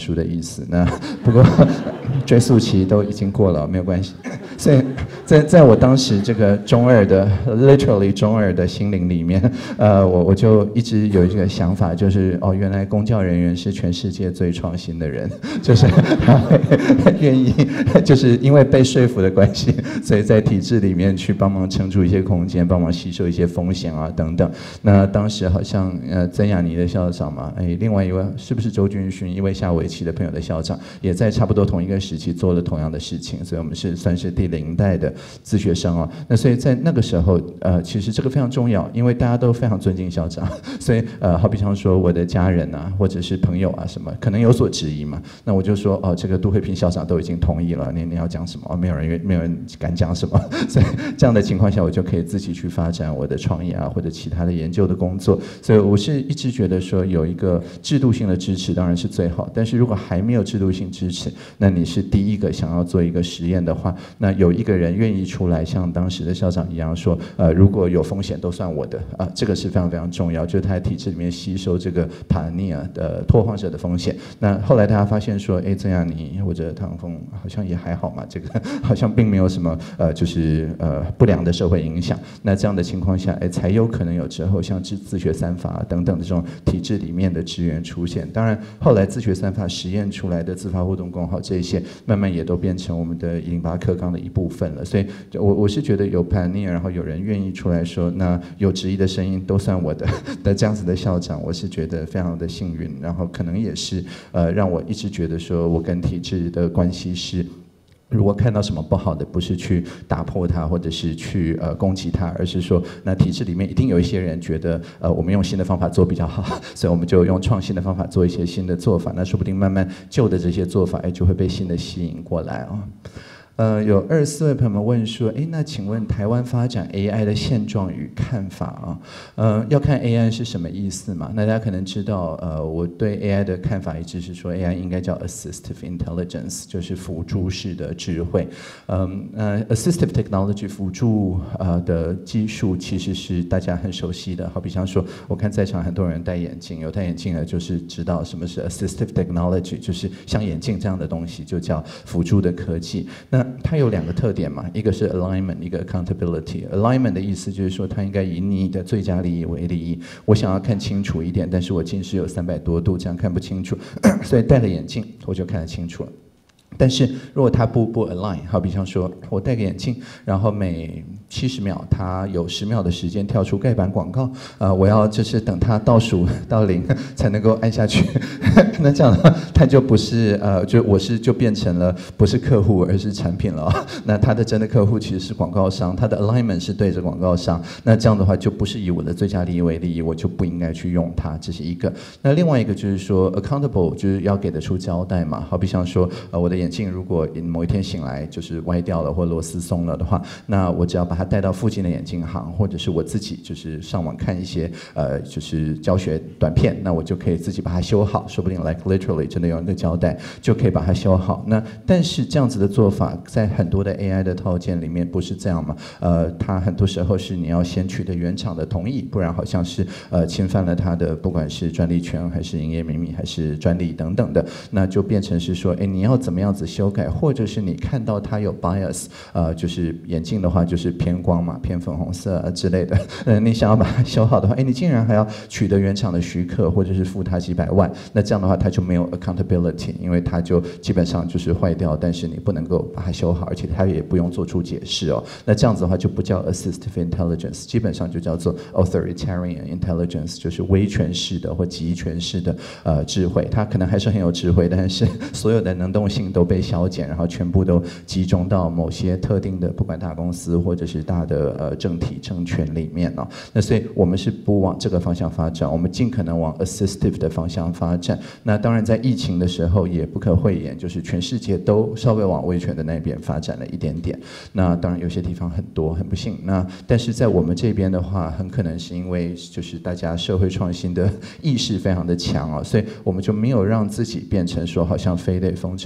书的意思。那不过追溯期都已经过了，没有关系。所以在我当时这个中二的 literally 中二的心灵里面，我就一直有一个想法，就是原来公教人员是全世界最创新的人，就是他会愿意，就是因为被说服的关系，所以在体制里面去帮忙撑出一些空间，帮忙吸收一些风险啊等等。那当时好像曾雅妮的校长嘛，另外一位是不是周军勋，一位下围棋的朋友的校长，也在差不多同一个时期做了同样的事情，所以我们是算是第0代的自学生哦。那所以在那个时候，其实这个非常重要，因为大家都非常尊敬校长，所以好比方说我的家人啊，或者是朋友啊什么，可能有所质疑嘛，那我就说这个杜慧萍校长都已经同意了，你要讲什么？没有人敢讲什么，所以这样的情况下，我就可以自己去发展我的创业啊，或者其他的研究的工作。所以我是一直觉得说有一个制度性的支持当然是最好，但是如果还没有制度性支持，那你是第一个想要做一个实验的话，那有一个人愿意出来像当时的校长一样说，如果有风险都算我的这个是非常非常重要，就是他在体制里面吸收这个pioneer的拓荒者的风险。那后来大家发现说，曾雅妮或者唐凤好像也还好嘛，这个好像并没有什么就是不良的社会影响。那这样的情况下，才有可能有之后像自学三法等等的这种体制里面的资源出现。当然后来自学三法实验出来的自发互动共好这些，慢慢也都变成我们的108课纲的一部分了。所以我是觉得有 pioneer， 然后有人愿意出来说，那有质疑的声音都算我的这样子的校长，我是觉得非常的幸运。然后可能也是让我一直觉得说我跟体制的关系是，如果看到什么不好的，不是去打破它，或者是去攻击它，而是说，那体制里面一定有一些人觉得，我们用新的方法做比较好，所以我们就用创新的方法做一些新的做法。那说不定慢慢旧的这些做法，就会被新的吸引过来啊。有24位朋友们问说，那请问台湾发展 AI 的现状与看法啊？要看 AI 是什么意思嘛？那大家可能知道，我对 AI 的看法一直是说 AI 应该叫 assistive intelligence， 就是辅助式的智慧。assistive technology 辅助的技术其实是大家很熟悉的，好比像说，我看在场很多人戴眼镜，有戴眼镜的就是知道什么是 assistive technology， 就是像眼镜这样的东西就叫辅助的科技。那它有2个特点嘛，一个是 alignment， 一个 accountability。alignment 的意思就是说，它应该以你的最佳利益为利益。我想要看清楚一点，但是我近视有300多度，这样看不清楚，所以戴了眼镜我就看得清楚了。但是如果它不 align， 好比像说我戴个眼镜，然后每70秒它有10秒的时间跳出盖板广告，我要就是等它倒数到0才能够按下去，那这样的话它就不是就变成了不是客户而是产品了。那它的真的客户其实是广告商，它的 alignment 是对着广告商，那这样的话就不是以我的最佳利益为利益，我就不应该去用它，这是一个。那另外一个就是说 accountable， 就是要给得出交代嘛，好比像说我的眼镜如果某一天醒来就是歪掉了或螺丝松了的话，那我只要把它带到附近的眼镜行，或者是我自己就是上网看一些就是教学短片，那我就可以自己把它修好，说不定 like literally 真的有人的交代就可以把它修好。那但是这样子的做法在很多的 AI 的套件里面不是这样嘛？它很多时候是你要先取得原厂的同意，不然好像是侵犯了它的不管是专利权还是营业秘密还是专利等等的，那就变成是说，你要怎么样子修改，或者是你看到它有 bias， 就是眼镜的话就是偏光嘛，偏粉红色之类的，你想要把它修好的话，你竟然还要取得原厂的许可，或者是付它几百万，那这样的话它就没有 accountability， 因为它就基本上就是坏掉，但是你不能够把它修好，而且它也不用做出解释哦。那这样子的话就不叫 assistive intelligence， 基本上就叫做 authoritarian intelligence， 就是威权式的或集权式的智慧。它可能还是很有智慧，但是所有的能动性都被削减，然后全部都集中到某些特定的不管大公司或者是大的政体政权里面哦。那所以我们是不往这个方向发展，我们尽可能往 assistive 的方向发展。那当然在疫情的时候也不可讳言，就是全世界都稍微往威权的那边发展了一点点。那当然有些地方很多很不幸，那但是在我们这边的话，很可能是因为就是大家社会创新的意识非常的强哦，所以我们就没有让自己变成说好像非得封城不可，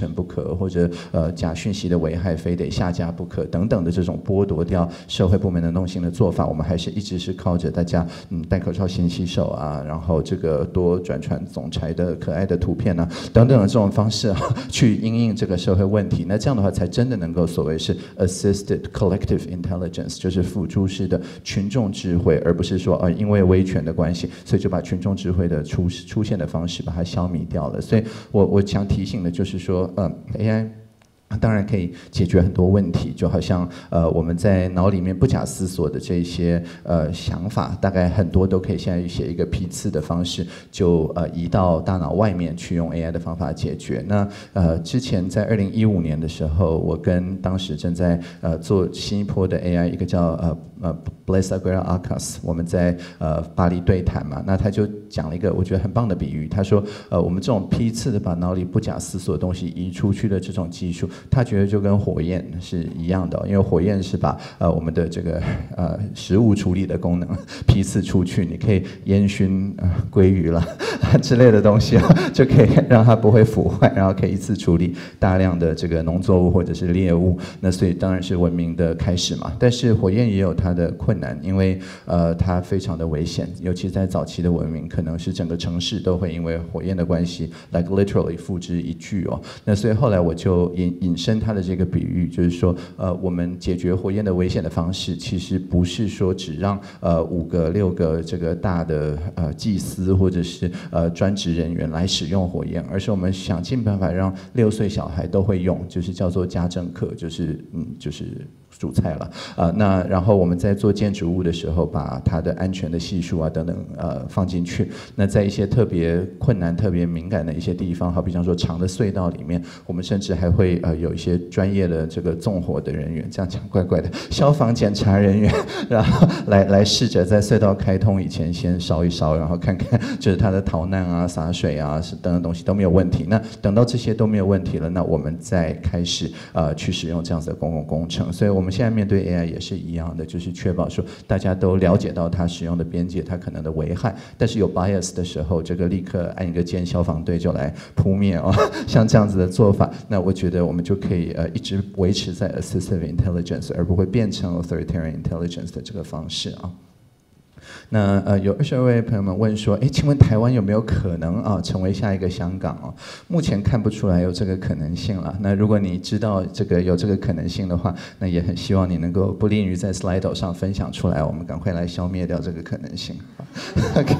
可，或者假讯息的危害非得下架不可等等的这种剥夺掉社会部门能动性的做法，我们还是一直是靠着大家戴口罩、勤洗手啊，然后这个多转传总裁的可爱的图片啊等等的这种方式啊，去因应这个社会问题。那这样的话才真的能够所谓是 assisted collective intelligence， 就是辅助式的群众智慧，而不是说因为威权的关系，所以就把群众智慧的出现的方式把它消弭掉了。所以我想提醒的就是说AI当然可以解决很多问题，就好像我们在脑里面不假思索的这些想法，大概很多都可以现在写一个批次的方式，就移到大脑外面去用 AI 的方法解决。那之前在2015年的时候，我跟当时正在做新一波的 AI 一个叫Blaise Agüera-Arcas， 我们在巴黎对谈嘛，那他就讲了一个我觉得很棒的比喻，他说我们这种批次的把脑里不假思索的东西移出去的这种技术，他觉得就跟火焰是一样的，因为火焰是把我们的这个食物处理的功能批次出去，你可以烟熏鲑鱼啦之类的东西就可以让它不会腐坏，然后可以一次处理大量的这个农作物或者是猎物，那所以当然是文明的开始嘛。但是火焰也有它的困难，因为它非常的危险，尤其在早期的文明，可能是整个城市都会因为火焰的关系 ，like literally 付之一炬哦。那所以后来我就引申它的这个比喻，就是说我们解决火焰的危险的方式，其实不是说只让5个6个这个大的祭司或者是专职人员来使用火焰，而是我们想尽办法让6岁小孩都会用，就是叫做家政课，就是煮菜了那然后我们在做建筑物的时候，把它的安全的系数啊等等放进去。那在一些特别困难、特别敏感的一些地方，好比方说长的隧道里面，我们甚至还会有一些专业的这个纵火的人员，这样讲怪怪的，消防检查人员，然后来试着在隧道开通以前先烧一烧，然后看看就是它的逃难啊、洒水啊等等东西都没有问题。那等到这些都没有问题了，那我们再开始去使用这样子的公共工程。所以我们现在面对 AI 也是一样的，就是确保说大家都了解到它使用的边界，它可能的危害，但是有 bias 的时候，这个立刻按一个键，消防队就来扑灭像这样子的做法，那我觉得我们就可以一直维持在 assistive intelligence， 而不会变成 authoritarian intelligence 的这个方式啊。那有22位朋友们问说，请问台湾有没有可能成为下一个香港目前看不出来有这个可能性了。那如果你知道这个有这个可能性的话，那也很希望你能够不吝于在 Slido 上分享出来，我们赶快来消灭掉这个可能性。OK。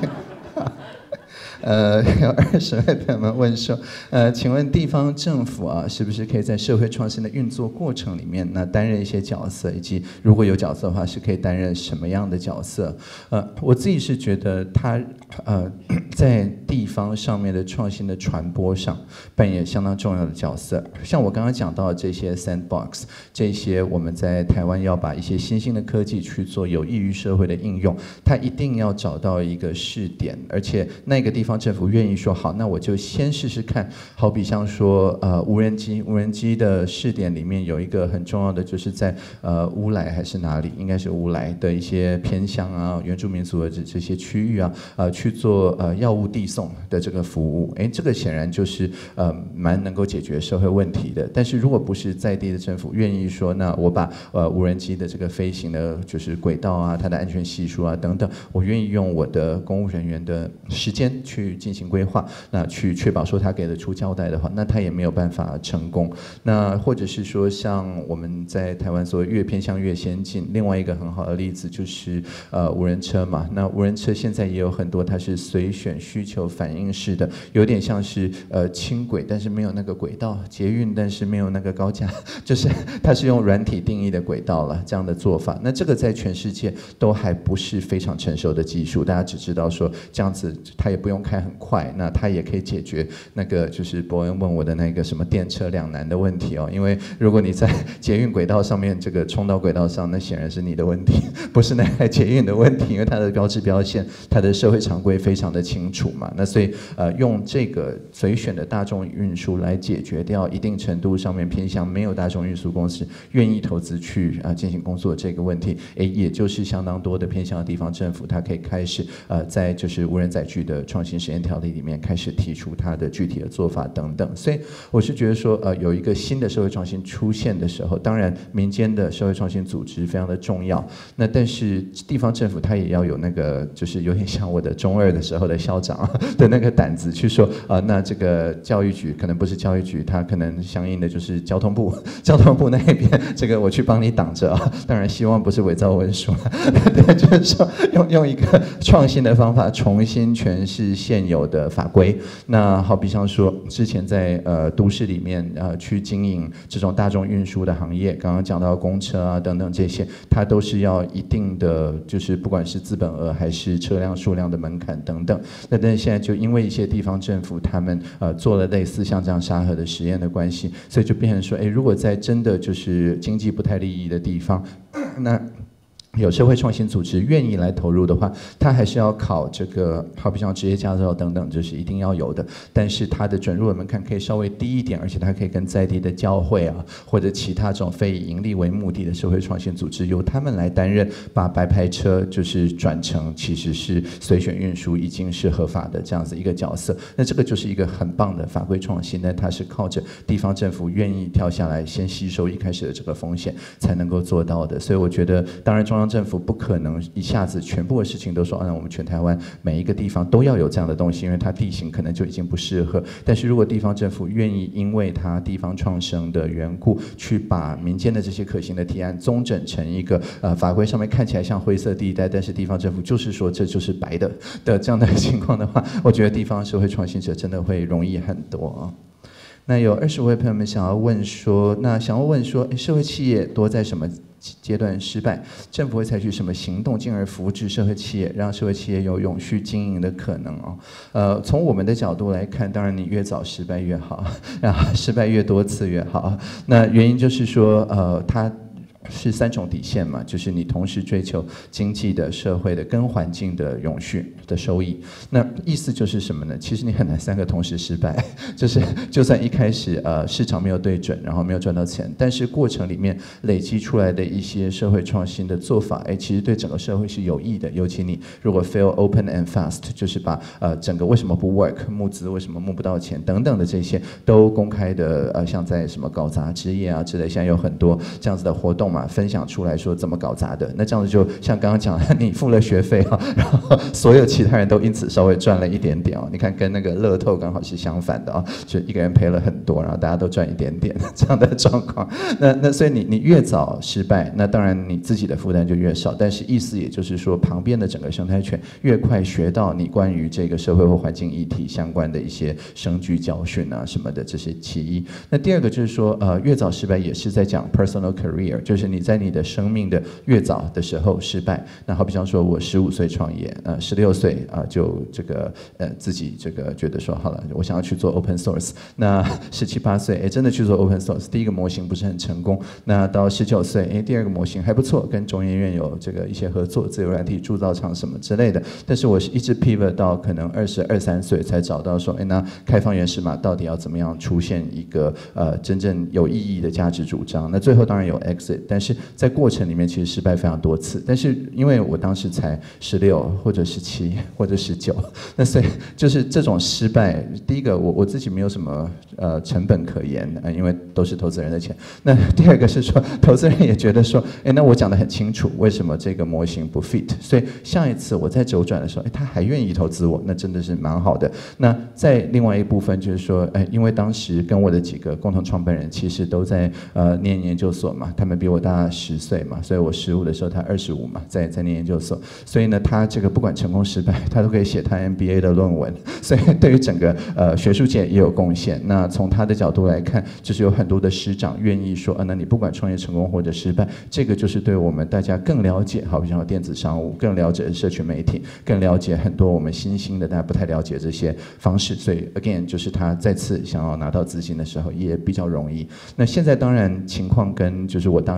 有20位朋友们问说，请问地方政府是不是可以在社会创新的运作过程里面，那担任一些角色，以及如果有角色的话，是可以担任什么样的角色？我自己是觉得他在地方上面的创新的传播上扮演相当重要的角色。像我刚刚讲到的这些 sandbox， 这些我们在台湾要把一些新兴的科技去做有益于社会的应用，它一定要找到一个试点，而且那个地方政府愿意说好，那我就先试试看。好比像说无人机的试点里面有一个很重要的，就是在乌来还是哪里，应该是乌来的一些偏乡啊、原住民族的这些区域去做药物递送的这个服务。这个显然就是蛮能够解决社会问题的。但是如果不是在地的政府愿意说，那我把无人机的这个飞行的就是轨道啊、它的安全系数啊等等，我愿意用我的公务人员的时间去进行规划，那去确保说他给得出交代的话，那他也没有办法成功。那或者是说，像我们在台湾所谓越偏向越先进，另外一个很好的例子就是无人车嘛。那无人车现在也有很多，它是随选需求反应式的，有点像是轻轨，但是没有那个轨道；捷运，但是没有那个高架，就是它是用软体定义的轨道了这样的做法。那这个在全世界都还不是非常成熟的技术，大家只知道说这样子它也不用开很快，那它也可以解决那个就是伯恩问我的那个什么电车两难的问题因为如果你在捷运轨道上面这个冲到轨道上，那显然是你的问题，不是那台捷运的问题，因为它的标志标线、它的社会常规非常的清清楚嘛。那所以用这个随选的大众运输来解决掉一定程度上面偏向没有大众运输公司愿意投资去进行工作这个问题，也就是相当多的偏向的地方政府，它可以开始在就是无人载具的创新实验条例里面开始提出它的具体的做法等等。所以我是觉得说有一个新的社会创新出现的时候，当然民间的社会创新组织非常的重要，那但是地方政府它也要有那个就是有点像我的中二的时候的校长的那个胆子去说那这个教育局可能不是教育局，它可能相应的就是交通部那一边，这个我去帮你挡着当然希望不是伪造文书对，就是说用一个创新的方法重新诠释现有的法规。那好比像说之前在都市里面去经营这种大众运输的行业，刚刚讲到公车等等这些，它都是要一定的就是不管是资本额还是车辆数量的门槛等等。那但是现在就因为一些地方政府他们做了类似像这样沙盒的实验的关系，所以就变成说如果在真的就是经济不太利益的地方，那有社会创新组织愿意来投入的话，它还是要考这个，好比像职业驾照等等，就是一定要有的。但是它的准入的门槛可以稍微低一点，而且它可以跟在地的教会或者其他这种非以盈利为目的的社会创新组织，由他们来担任，把白牌车就是转成其实是随选运输，已经是合法的这样子一个角色。那这个就是一个很棒的法规创新，但它是靠着地方政府愿意跳下来，先吸收一开始的这个风险，才能够做到的。所以我觉得，当然中央政府不可能一下子全部的事情都说我们全台湾每一个地方都要有这样的东西，因为它地形可能就已经不适合。但是如果地方政府愿意因为它地方创生的缘故，去把民间的这些可行的提案综整成一个法规上面看起来像灰色地带，但是地方政府就是说这就是白的这样的情况的话，我觉得地方社会创新者真的会容易很多那有20位朋友们想要问说，社会企业多在什么阶段失败，政府会采取什么行动，进而扶植社会企业，让社会企业有永续经营的可能从我们的角度来看，当然你越早失败越好，然后失败越多次越好。那原因就是说它是3种底线嘛，就是你同时追求经济的、社会的跟环境的永续的收益。那意思就是什么呢？其实你很难3个同时失败，就是就算一开始市场没有对准，然后没有赚到钱，但是过程里面累积出来的一些社会创新的做法，其实对整个社会是有益的。尤其你如果 fail open and fast， 就是把整个为什么不 work， 募资为什么募不到钱等等的这些都公开的像在什么搞砸之夜之类，现在有很多这样子的活动。分享出来说怎么搞砸的，那这样子就像刚刚讲的，你付了学费然后所有其他人都因此稍微赚了一点点你看跟那个乐透刚好是相反的就一个人赔了很多，然后大家都赚一点点这样的状况。那所以你越早失败，那当然你自己的负担就越少，但是意思也就是说，旁边的整个生态圈越快学到你关于这个社会或环境议题相关的一些生具教训什么的，这是其一。那第二个就是说越早失败也是在讲 personal career， 就是你在你的生命的越早的时候失败。那好比方说我15岁创业，16岁就这个自己这个觉得说好了，我想要去做 open source。那17、18岁真的去做 open source， 第一个模型不是很成功。那到19岁第二个模型还不错，跟中研院有这个一些合作，自由软体铸造厂什么之类的。但是我是一直 pivot 到可能20、23岁才找到说那开放原始码到底要怎么样出现一个真正有意义的价值主张。那最后当然有 exit， 但是在过程里面其实失败非常多次。但是因为我当时才16或者17或者19，那所以就是这种失败，第一个我自己没有什么成本可言因为都是投资人的钱。那第二个是说投资人也觉得说那我讲得很清楚为什么这个模型不 fit， 所以下一次我在周转的时候他还愿意投资我，那真的是蛮好的。那在另外一部分就是说因为当时跟我的几个共同创办人其实都在念研究所嘛，他们比我大10岁嘛，所以我15的时候他25嘛，在念研究所，所以呢他这个不管成功失败他都可以写他 MBA 的论文，所以对于整个学术界也有贡献。那从他的角度来看，就是有很多的师长愿意说那你不管创业成功或者失败，这个就是对我们大家更了解，好比像电子商务，更了解社群媒体，更了解很多我们新兴的大家不太了解这些方式。所以 again 就是他再次想要拿到资金的时候也比较容易。那现在当然情况跟就是我当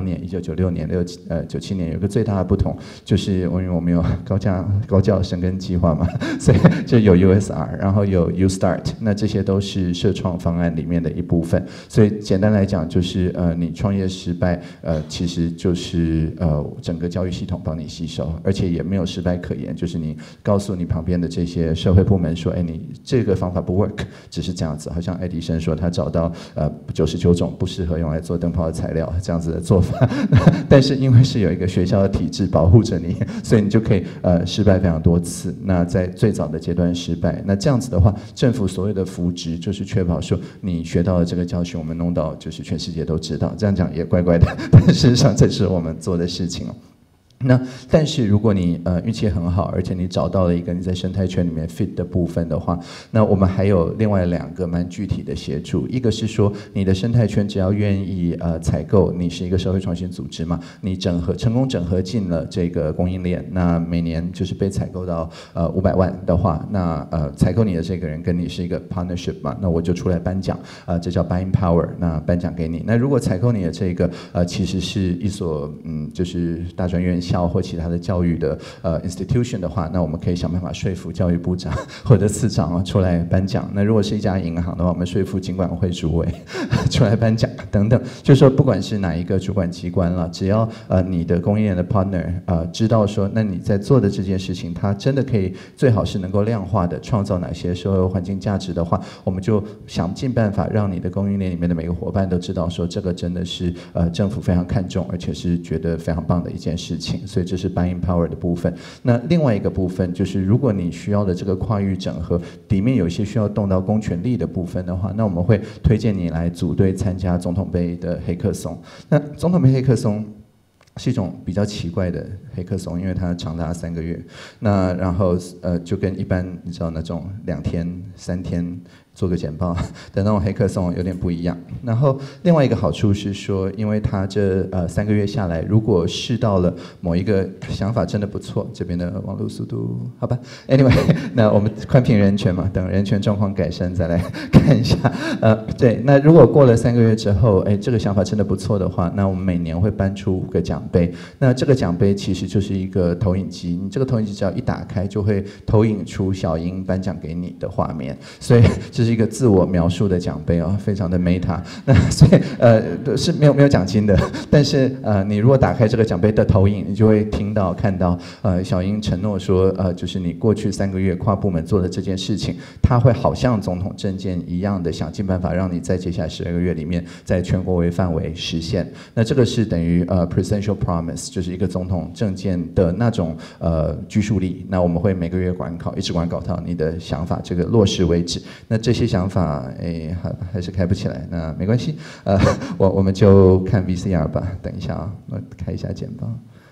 年1996年97年有一个最大的不同，就是因为我们有高教生根计划嘛，所以就有 USR， 然后有 UStart， 那这些都是社创方案里面的一部分。所以简单来讲，就是你创业失败，其实就是整个教育系统帮你吸收，而且也没有失败可言，就是你告诉你旁边的这些社会部门说，哎，你这个方法不 work， 只是这样子。好像爱迪生说他找到99种不适合用来做灯泡的材料这样子的做法，但是因为是有一个学校的体制保护着你，所以你就可以失败非常多次。那在最早的阶段失败，那这样子的话，政府所谓的扶植就是确保说你学到的这个教训，我们弄到就是全世界都知道。这样讲也怪怪的，但事实上这是我们做的事情。那但是如果你运气很好，而且你找到了一个你在生态圈里面 fit 的部分的话，那我们还有另外2个蛮具体的协助。一个是说你的生态圈只要愿意采购，你是一个社会创新组织嘛，你成功整合进了这个供应链，那每年就是被采购到500万的话，那采购你的这个人跟你是一个 partnership 嘛，那我就出来颁奖，这叫 buying power， 那颁奖给你。那如果采购你的这个其实是一所就是大专院校或其他的教育的institution 的话，那我们可以想办法说服教育部长或者次长出来颁奖。那如果是一家银行的话，我们说服金管会主委出来颁奖等等。就是说，不管是哪一个主管机关了，只要你的供应链的 partner 知道说，那你在做的这件事情，它真的可以最好是能够量化的创造哪些社会环境价值的话，我们就想尽办法让你的供应链里面的每个伙伴都知道说，这个真的是政府非常看重，而且是觉得非常棒的一件事情。所以这是 buying power 的部分。那另外一个部分就是，如果你需要的这个跨域整合里面有一些需要动到公权力的部分的话，那我们会推荐你来组队参加总统杯的黑客松。那总统杯黑客松是一种比较奇怪的黑客松，因为它长达3个月。那然后就跟一般你知道那种2天3天做个简报的那种黑客松有点不一样。然后另外一个好处是说，因为它这3个月下来，如果试到了某一个想法真的不错，这边的网络速度好吧 ，anyway， 那我们宽屏人权嘛，等人权状况改善再来看一下。对，那如果过了3个月之后，哎，这个想法真的不错的话，那我们每年会颁出5个奖杯。那这个奖杯其实就是一个投影机，你这个投影机只要一打开，就会投影出小英颁奖给你的画面，所以这是一个自我描述的奖杯非常的 meta。那所以是没有奖金的，但是你如果打开这个奖杯的投影，你就会看到小英承诺说就是你过去3个月跨部门做的这件事情，他会好像总统政见一样的想尽办法让你在接下来12个月里面在全国为范围实现。那这个是等于presidential promise， 就是一个总统政见的那种拘束力。那我们会每个月管考，一直管考到你的想法这个落实为止。那这些想法还是开不起来，那没关系，我们就看 VCR 吧。等一下啊，我开一下简报，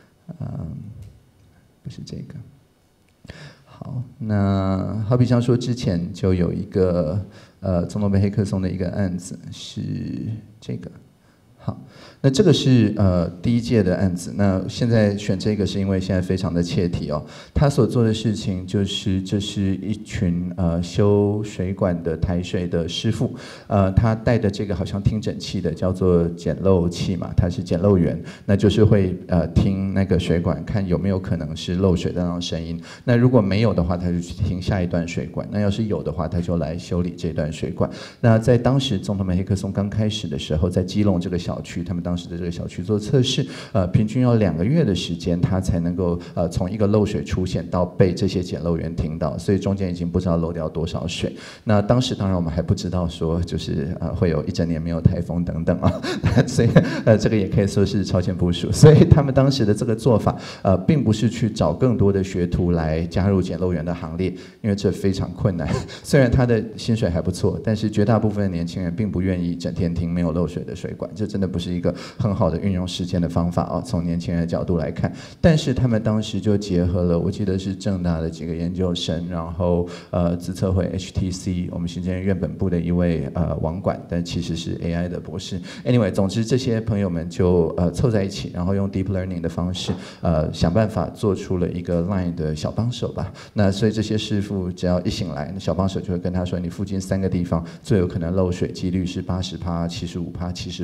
不是这个。好，那好比像说之前就有一个总统杯黑客松的一个案子是这个。好，那这个是第1届的案子。那现在选这个是因为现在非常的切题哦。他所做的事情就是，这是一群修水管的台水的师傅，他带的这个好像听诊器的叫做检漏器嘛，他是检漏员，那就是会听那个水管看有没有可能是漏水的那种声音。那如果没有的话，他就去听下一段水管。那要是有的话，他就来修理这段水管。那在当时总统杯黑客松刚开始的时候，在基隆这个小区，他们当时的这个小区做测试，平均要2个月的时间，他才能够从一个漏水出现到被这些检漏员听到，所以中间已经不知道漏掉多少水。那当时当然我们还不知道说就是会有1整年没有台风等等啊，所以这个也可以说是超前部署。所以他们当时的这个做法，并不是去找更多的学徒来加入检漏员的行列，因为这非常困难。虽然他的薪水还不错，但是绝大部分的年轻人并不愿意整天听没有漏水的水管，这真的不是一个很好的运用时间的方法从年轻人的角度来看。但是他们当时就结合了，我记得是政大的几个研究生，然后资策会 HTC 我们行政院院本部的一位网管，但其实是 AI 的博士。Anyway， 总之这些朋友们就凑在一起，然后用 deep learning 的方式想办法做出了一个 Line 的小帮手吧。那所以这些师傅只要一醒来，那小帮手就会跟他说，你附近3个地方最有可能漏水几率是80%、75%、70%等等。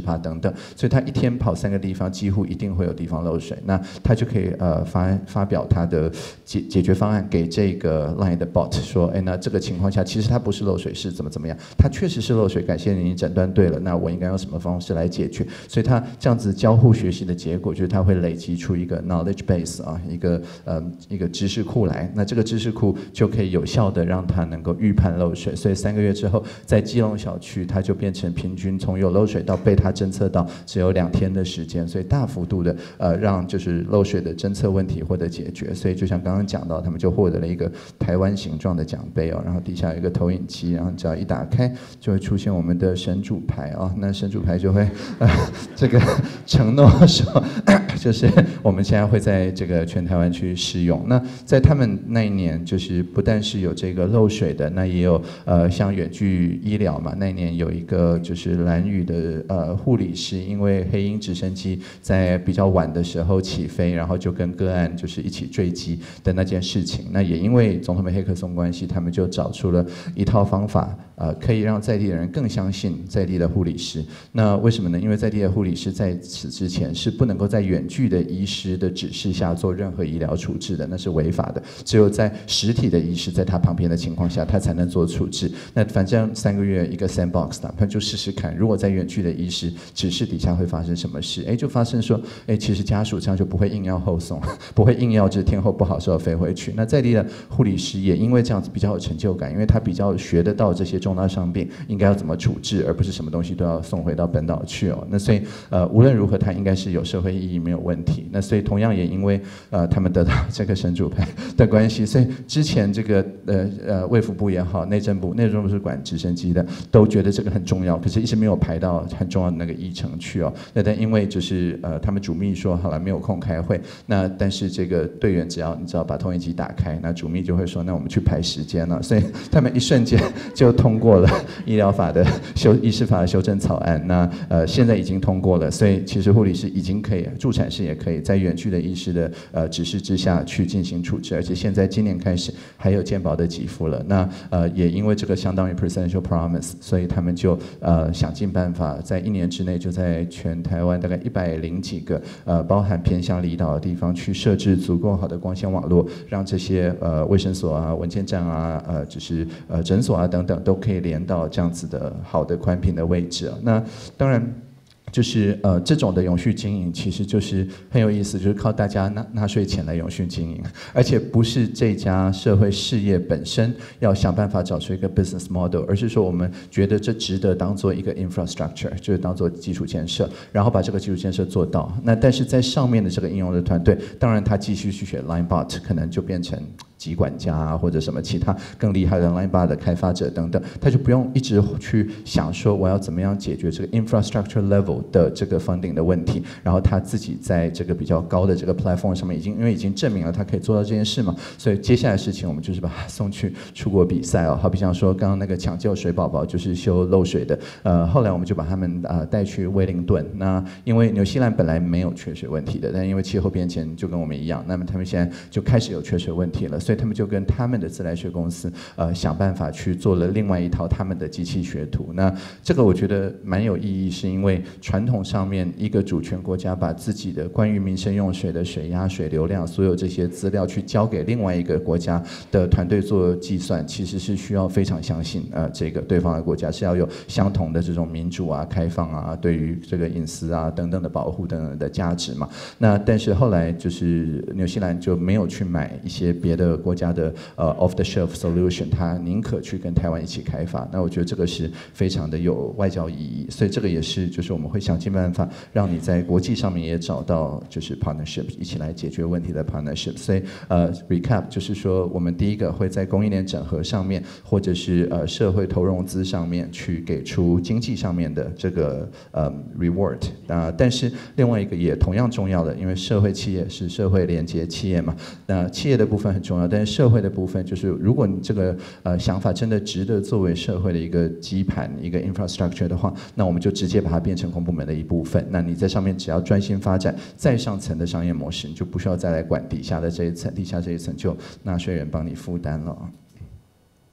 等，所以他一天跑3个地方，几乎一定会有地方漏水。那他就可以发表他的解决方案给这个 Line 的 bot 说，哎，那这个情况下其实它不是漏水，是怎么样？它确实是漏水，感谢你诊断对了，那我应该用什么方式来解决？所以它这样子交互学习的结果就是它会累积出一个 knowledge base 啊，一个知识库来。那这个知识库就可以有效的让它能够预判漏水。所以3个月之后，在基隆小区，它就变成平均从有漏水到被它侦测到只有2天的时间，所以大幅度的让就是漏水的侦测问题获得解决。所以就像刚刚讲到，他们就获得了一个台湾形状的奖杯哦，然后底下有一个投影机，然后只要一打开就会出现我们的神主牌哦，那神主牌就会这个承诺说，就是我们现在会在这个全台湾去试用。那在他们那一年，就是不但是有这个漏水的，那也有像远距医疗嘛，那一年有一个就是兰屿的护理师，因为黑鹰直升机在比较晚的时候起飞，然后就跟个案就是一起坠机的那件事情。那也因为总统杯黑客松关系，他们就找出了一套方法，可以让在地的人更相信在地的护理师。那为什么呢？因为在地的护理师在此之前是不能够在远距的医师的指示下做任何医疗处置的，那是违法的。只有在实体的医师在他旁边的情况下，他才能做处置。那反正3个月一个 sandbox 哪怕就试试看，如果在远距的医师指示底下会发生什么事？就发生说，其实家属这样就不会硬要后送，不会硬要就是天后不好时候飞回去。那在地的护理师也因为这样子比较有成就感，因为他比较学得到这些重大伤病应该要怎么处置，而不是什么东西都要送回到本岛去哦。那所以无论如何，它应该是有社会意义，没有问题。那所以同样也因为他们得到这个神主牌的关系，所以之前这个卫福部也好，内政部是管直升机的，都觉得这个很重要，可是一直没有排到很重要的那个议程去哦。那但因为就是他们主秘说好了没有空开会，那但是这个队员只要把投影机打开，那主秘就会说那我们去排时间了，所以他们一瞬间就通过了医疗法的医师法的修正草案。那现在已经通过了，所以其实护理师已经可以，助产士也可以在远距的医师的指示之下去进行处置，而且现在今年开始还有健保的给付了。那也因为这个相当于 presidential promise， 所以他们就想尽办法，在1年之内就在全台湾大概100几个包含偏乡离岛的地方去设置足够好的光纤网络，让这些卫生所啊、文件站啊、就是诊所啊等等都可以连到这样子的好的宽频的位置。那当然。就是这种的永续经营其实就是很有意思，就是靠大家纳税钱来永续经营，而且不是这家社会事业本身要想办法找出一个 business model， 而是说我们觉得这值得当做一个 infrastructure， 就是当做基础建设，然后把这个基础建设做到。那但是在上面的这个应用的团队，当然他继续去选 LineBot， 可能就变成疾管家啊，或者什么其他更厉害的 LineBot 的开发者等等，他就不用一直去想说我要怎么样解决这个 infrastructure level的这个 funding 的问题，然后他自己在这个比较高的这个 platform 上面因为已经证明了他可以做到这件事嘛，所以接下来的事情我们就是把他送去出国比赛哦，好比像说刚刚那个抢救水宝宝就是修漏水的，后来我们就把他们带去威灵顿。那因为纽西兰本来没有缺水问题的，但因为气候变迁就跟我们一样，那么他们现在就开始有缺水问题了，所以他们就跟他们的自来水公司想办法去做了另外一套他们的机器学徒。那这个我觉得蛮有意义，是因为传统上面一个主权国家把自己的关于民生用水的水压、水流量所有这些资料去交给另外一个国家的团队做计算，其实是需要非常相信这个对方的国家是要有相同的这种民主啊、开放啊、对于这个隐私啊等等的保护等等的价值嘛。那但是后来就是纽西兰就没有去买一些别的国家的off the shelf solution， 他宁可去跟台湾一起开发。那我觉得这个是非常的有外交意义，所以这个也是就是我们会想尽办法让你在国际上面也找到就是 partnership 一起来解决问题的 partnership。所以recap 就是说，我们第一个会在供应链整合上面，或者是社会投融资上面去给出经济上面的这个reward。但是另外一个也同样重要的，因为社会企业是社会连接企业嘛，那企业的部分很重要，但是社会的部分就是，如果你这个想法真的值得作为社会的一个基盘、一个 infrastructure 的话，那我们就直接把它变成公部门的一部分。那你在上面只要专心发展再上层的商业模式，你就不需要再来管底下的这一层，底下这一层就纳税人帮你负担了。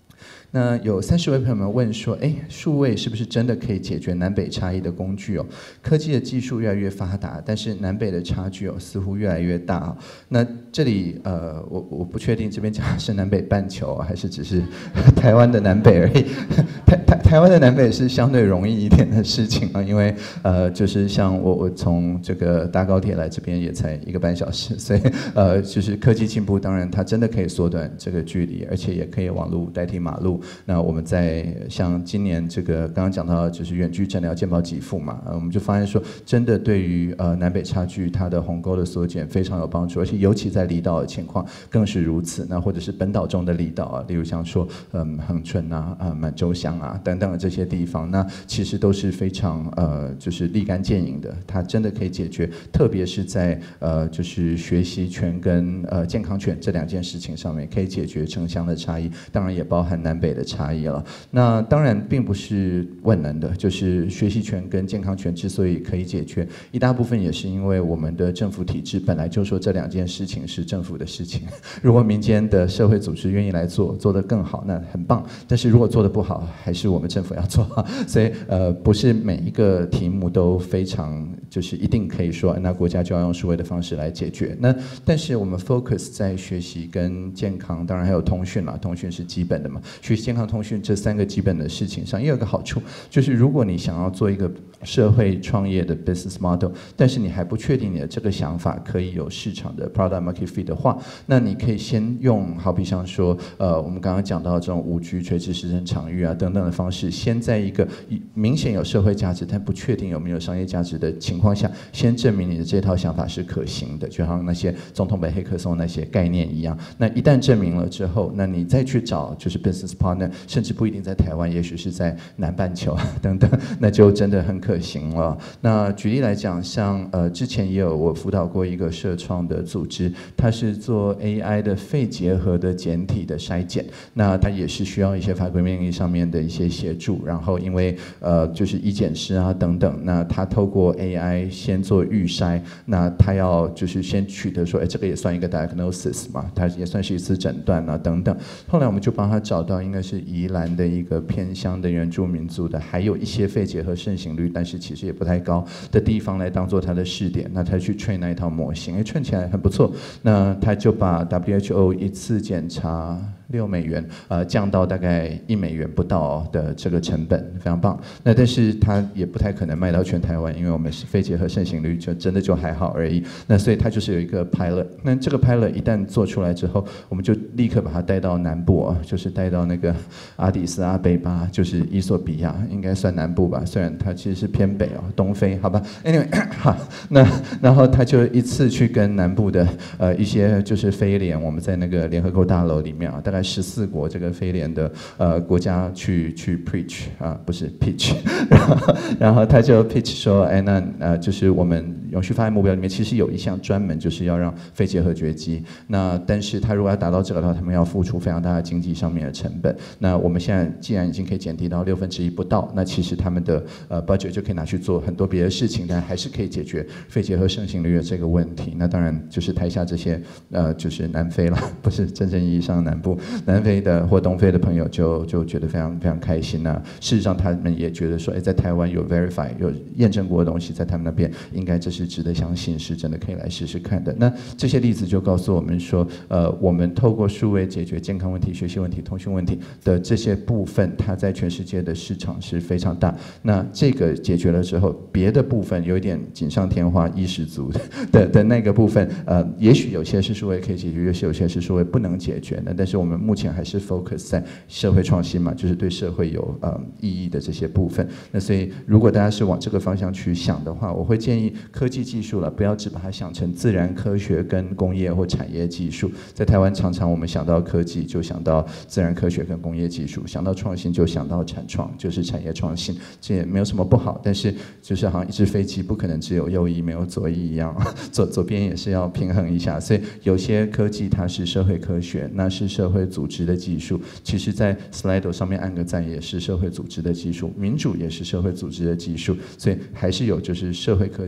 那有30位朋友们问说，数位是不是真的可以解决南北差异的工具哦？科技的技术越来越发达，但是南北的差距似乎越来越大哦。那这里我不确定这边讲的是南北半球还是只是台湾的南北而已。台湾的南北是相对容易一点的事情啊，因为就是像我从这个搭高铁来这边也才1个半小时，所以就是科技进步，当然它真的可以缩短这个距离，而且也可以网路代替马路。那我们在像今年这个刚刚讲到就是远距诊疗健保给付嘛，我们就发现说真的对于南北差距它的鸿沟的缩减非常有帮助，而且尤其在离岛的情况更是如此。那或者是本岛中的离岛啊，例如像说恒春啊、满洲乡啊等等的这些地方，那其实都是非常就是立竿见影的，它真的可以解决，特别是在就是学习权跟健康权这2件事情上面可以解决城乡的差异，当然也包含南北的差异了。那当然并不是万能的，就是学习权跟健康权之所以可以解决，一大部分也是因为我们的政府体制本来就说这2件事情是政府的事情，如果民间的社会组织愿意来做得更好，那很棒。但是如果做得不好，还是我们政府要做好。所以不是每一个题目都非常就是一定可以说那国家就要用数位的方式来解决。那但是我们 focus 在学习跟健康，当然还有通讯啦，通讯是基本的嘛。学习、健康、通讯这3个基本的事情上，也有一个好处，就是如果你想要做一个社会创业的 business model， 但是你还不确定你的这个想法可以有市场的 product market fit 的话，那你可以先用好比像说我们刚刚讲到这种5G 垂直时程场域啊等等的方式，先在一个明显有社会价值但不确定有没有商业价值的情况下，先证明你的这套想法是可行的，就像那些总统杯黑客松那些概念一样。那一旦证明了之后，那你再去找就是 business partner， 甚至不一定在台湾，也许是在南半球等等，那就真的很可行了。那举例来讲，像之前也有我辅导过一个社创的组织，它是做 AI 的肺结核的简体的筛检，那它也是需要一些法规命令上面的一些协助，然后因为就是医检师啊等等，那他透过 AI 先做预筛，那他要就是先取得说，这个也算一个 diagnosis 嘛，它也算是一次诊断啊等等。后来我们就帮他找到应该是宜兰的一个偏乡的原住民族的，还有一些肺结核盛行率，但是其实也不太高的地方来当做他的试点，那他去 train 那一套模型，train 起来很不错，那他就把 WHO 一次检查$6，降到大概$1不到的这个成本，非常棒。那但是它也不太可能卖到全台湾，因为我们肺结核盛行率就真的就还好而已。那所以它就是有一个 pilot。那这个 pilot 一旦做出来之后，我们就立刻把它带到南部就是带到那个阿底斯阿贝巴，就是伊索比亚，应该算南部吧，虽然它其实是偏北东非，好吧。Anyway， 好，那然后他就一次去跟南部的一些就是非联，我们在那个联合国大楼里面大概14国这个非联的国家去 preach 不是 pitch， 然后他就 pitch 说，那就是我们永续发展目标里面其实有一项专门就是要让肺结核绝迹，那但是他如果要达到这个的话，他们要付出非常大的经济上面的成本。那我们现在既然已经可以减低到1/6不到，那其实他们的budget 就可以拿去做很多别的事情，但还是可以解决肺结核盛行率的这个问题。那当然就是台下这些就是南非啦，不是真正意义上的南部，南非的或东非的朋友就觉得非常非常开心啊。事实上他们也觉得说，在台湾有 verify 有验证过的东西，在他们那边应该这是值得相信，是真的可以来试试看的。那这些例子就告诉我们说，我们透过数位解决健康问题、学习问题、通讯问题的这些部分，它在全世界的市场是非常大。那这个解决了之后，别的部分有一点锦上添花、衣食足的那个部分，也许有些是数位可以解决，也许有些是数位不能解决的。但是我们目前还是 focus 在社会创新嘛，就是对社会有意义的这些部分。那所以如果大家是往这个方向去想的话，我会建议科技技术了，不要只把它想成自然科学跟工业或产业技术。在台湾常常我们想到科技就想到自然科学跟工业技术，想到创新就想到产创，就是产业创新，这也没有什么不好。但是就是好像一只飞机不可能只有右翼没有左翼一样，左边也是要平衡一下。所以有些科技它是社会科学，那是社会组织的技术，其实在 Slido 上面按个赞也是社会组织的技术，民主也是社会组织的技术，所以还是有就是社会科技跟社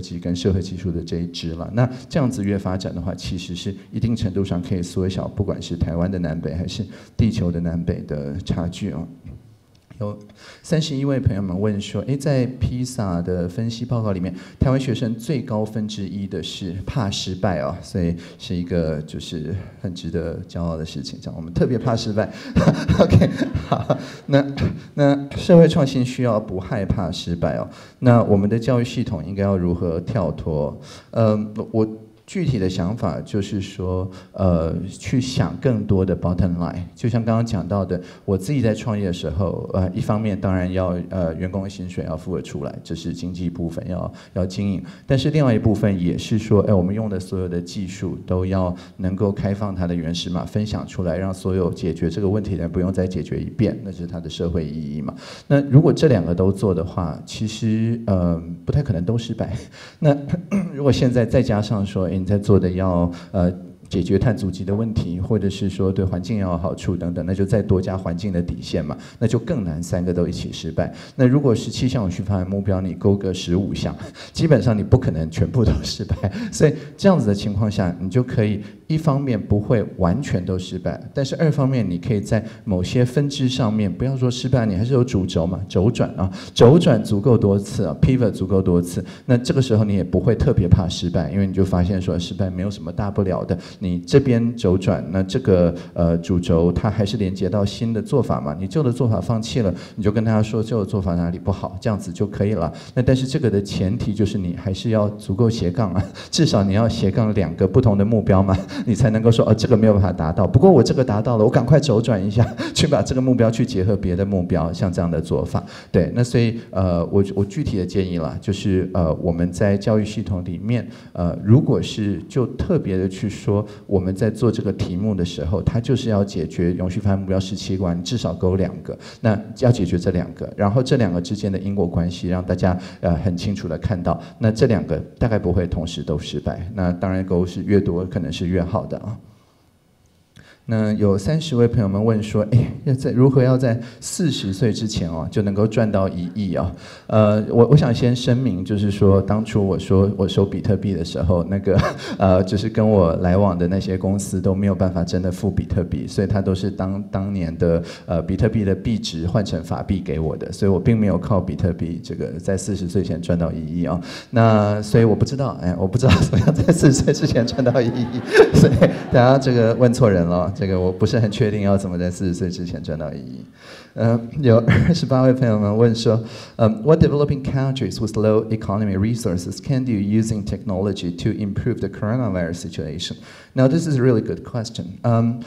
社会技术的这一支了。那这样子越发展的话，其实是一定程度上可以缩小，不管是台湾的南北还是地球的南北的差距哦。有31位朋友们问说，在披萨的分析报告里面，台湾学生最高分之一的是怕失败哦，所以是一个就是很值得骄傲的事情。这样我们特别怕失败。OK， 好，那社会创新需要不害怕失败哦。那我们的教育系统应该要如何跳脱？我具体的想法就是说，去想更多的 bottom line。就像刚刚讲到的，我自己在创业的时候，一方面当然要员工的薪水要付得出来，这是经济部分要经营。但是另外一部分也是说，我们用的所有的技术都要能够开放它的原始码，分享出来，让所有解决这个问题的人不用再解决一遍，那就是它的社会意义嘛。那如果这两个都做的话，其实不太可能都失败。那如果现在再加上说，你在做的要解决碳足迹的问题，或者是说对环境要有好处等等，那就再多加环境的底线嘛，那就更难三个都一起失败。那如果17项永续发展目标，你勾个15项，基本上你不可能全部都失败。所以这样子的情况下，你就可以一方面不会完全都失败，但是二方面你可以在某些分支上面，不要说失败，你还是有主轴嘛，轴转啊，轴转足够多次啊 ，pivot 足够多次，那这个时候你也不会特别怕失败，因为你就发现说失败没有什么大不了的。你这边轴转，那这个主轴它还是连接到新的做法嘛？你旧的做法放弃了，你就跟大家说旧的做法哪里不好，这样子就可以了。那但是这个的前提就是你还是要足够斜杠啊，至少你要斜杠2个不同的目标嘛，你才能够说这个没有办法达到，不过我这个达到了，我赶快轴转一下，去把这个目标去结合别的目标，像这样的做法。对，那所以我具体的建议啦，就是我们在教育系统里面，如果是就特别的去说。我们在做这个题目的时候，它就是要解决永续发展目标17关，至少勾2个。那要解决这2个，然后这2个之间的因果关系，让大家很清楚的看到。那这2个大概不会同时都失败。那当然勾是越多，可能是越好的啊。那有30位朋友们问说，如何要在40岁之前就能够赚到1亿啊？我想先声明，就是说当初我说我收比特币的时候，那个就是跟我来往的那些公司都没有办法真的付比特币，所以它都是当年的比特币的币值换成法币给我的，所以我并没有靠比特币这个在40岁前赚到1亿啊。那所以我不知道，我不知道怎么样在40岁之前赚到1亿，所以大家这个问错人了。这个我不是很确定要怎么在40岁之前赚到1亿。有28位朋友们问说，What developing countries with low economy resources can do using technology to improve the coronavirus situation? Now, this is a really good question.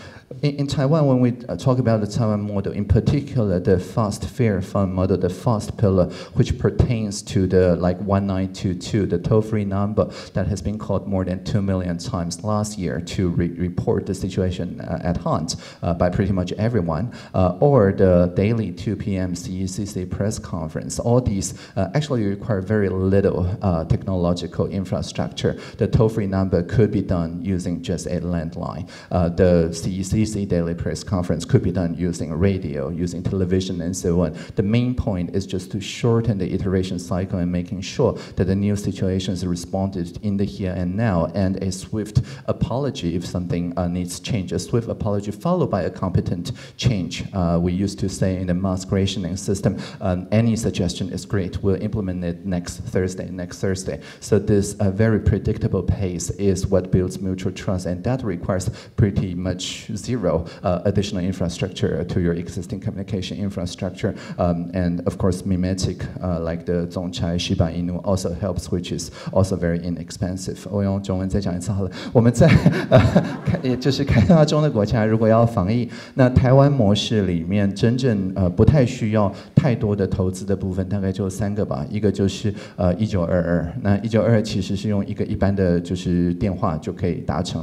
In Taiwan, when we talk about the Taiwan model, in particular the fast fair fund model, the fast pillar, which pertains to the 1922, the toll-free number that has been called more than 2 million times last year to report the situation at hand by pretty much everyone, or the daily 2 p.m. CECC press conference. All these actually require very little technological infrastructure. The toll-free number could be done using just a landline. The CECC daily press conference could be done using radio, using television, and so on. The main point is just to shorten the iteration cycle and making sure that the new situation is responded in the here and now, and a swift apology if something needs change. A swift apology followed by a competent change. We used to say in the mask rationing system, any suggestion is great. We'll implement it next Thursday. So this very predictable pace is what builds mutual trust, and that requires pretty much zero additional infrastructure to your existing communication infrastructure. And of course, mimetic like the Zongchai Shiba Inu also helps, which is also very inexpensive. 我用中文再讲一次好了。我们在就是开发中的国家，如果要防疫，那台湾模式里面真正不太需要太多的投资的部分，大概就3个吧。一个就是1922，那1922其实是用一个一般的就是电话就可以达成的。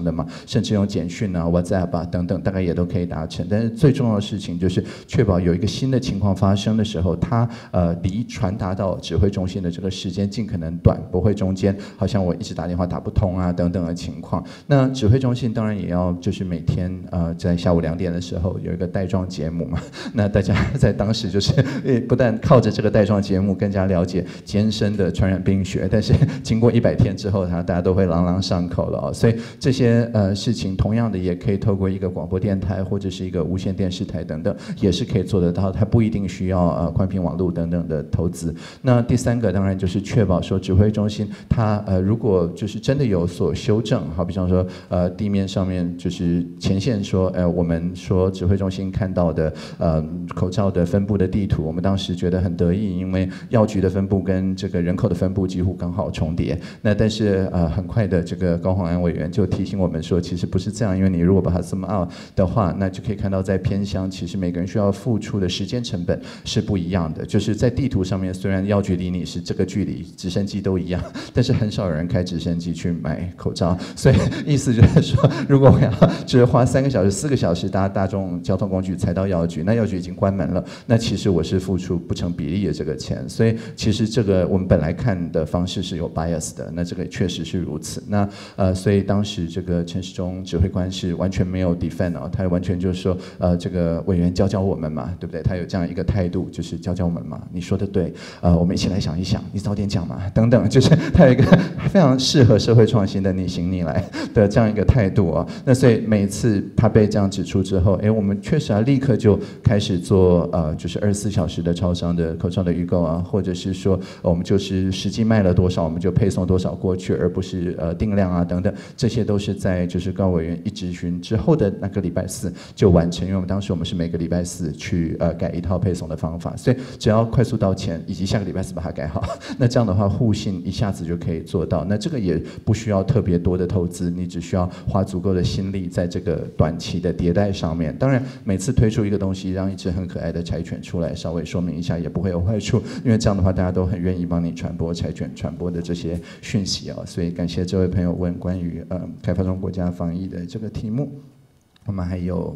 的嘛，甚至用简讯啊、WhatsApp 啊等等，大概也都可以达成。但是最重要的事情就是确保有一个新的情况发生的时候，它离传达到指挥中心的这个时间尽可能短，不会中间好像我一直打电话打不通啊等等的情况。那指挥中心当然也要就是每天在下午2点的时候有一个带状节目嘛，那大家在当时就是不但靠着这个带状节目更加了解艰深的传染病学，但是经过100天之后，大家都会朗朗上口了哦。所以这些事情同样的也可以透过一个广播电台或者是一个无线电视台等等，也是可以做得到，它不一定需要宽频网络等等的投资。那第3个当然就是确保说指挥中心它如果就是真的有所修正，好比方说地面上面就是前线说我们说指挥中心看到的口罩的分布的地图，我们当时觉得很得意，因为药局的分布跟这个人口的分布几乎刚好重叠。那但是很快的这个高虹安委员就提醒我们说，其实不是这样，因为你如果把它 zoom out 的话，那就可以看到在偏乡，其实每个人需要付出的时间成本是不一样的。就是在地图上面，虽然药局离你是这个距离，直升机都一样，但是很少有人开直升机去买口罩。所以意思就是说，如果我要就是花3个小时、4个小时搭大众交通工具才到药局，那药局已经关门了，那其实我是付出不成比例的这个钱。所以其实这个我们本来看的方式是有 bias 的，那这个确实是如此。那所以当时这个陈时中指挥官是完全没有 defend 哦，他完全就是说这个委员教我们嘛，对不对？他有这样一个态度，就是教我们嘛，你说的对，我们一起来想一想，你早点讲嘛，等等，就是他有一个非常适合社会创新的你行你来的这样一个态度啊。那所以每次他被这样指出之后，我们确实立刻就开始做就是24小时的超商的口罩的预购啊，或者是说我们就是实际卖了多少，我们就配送多少过去，而不是定量啊等等，这些都是在就是高委员一质询之后的那个礼拜4就完成，因为我们当时是每个礼拜4去改一套配送的方法，所以只要快速到钱，以及下个礼拜4把它改好，那这样的话互信一下子就可以做到。那这个也不需要特别多的投资，你只需要花足够的心力在这个短期的迭代上面。当然每次推出一个东西，让一只很可爱的柴犬出来稍微说明一下也不会有坏处，因为这样的话大家都很愿意帮你传播柴犬传播的这些讯息啊。所以感谢这位朋友问关于开发中国家防疫的这个题目。我们还有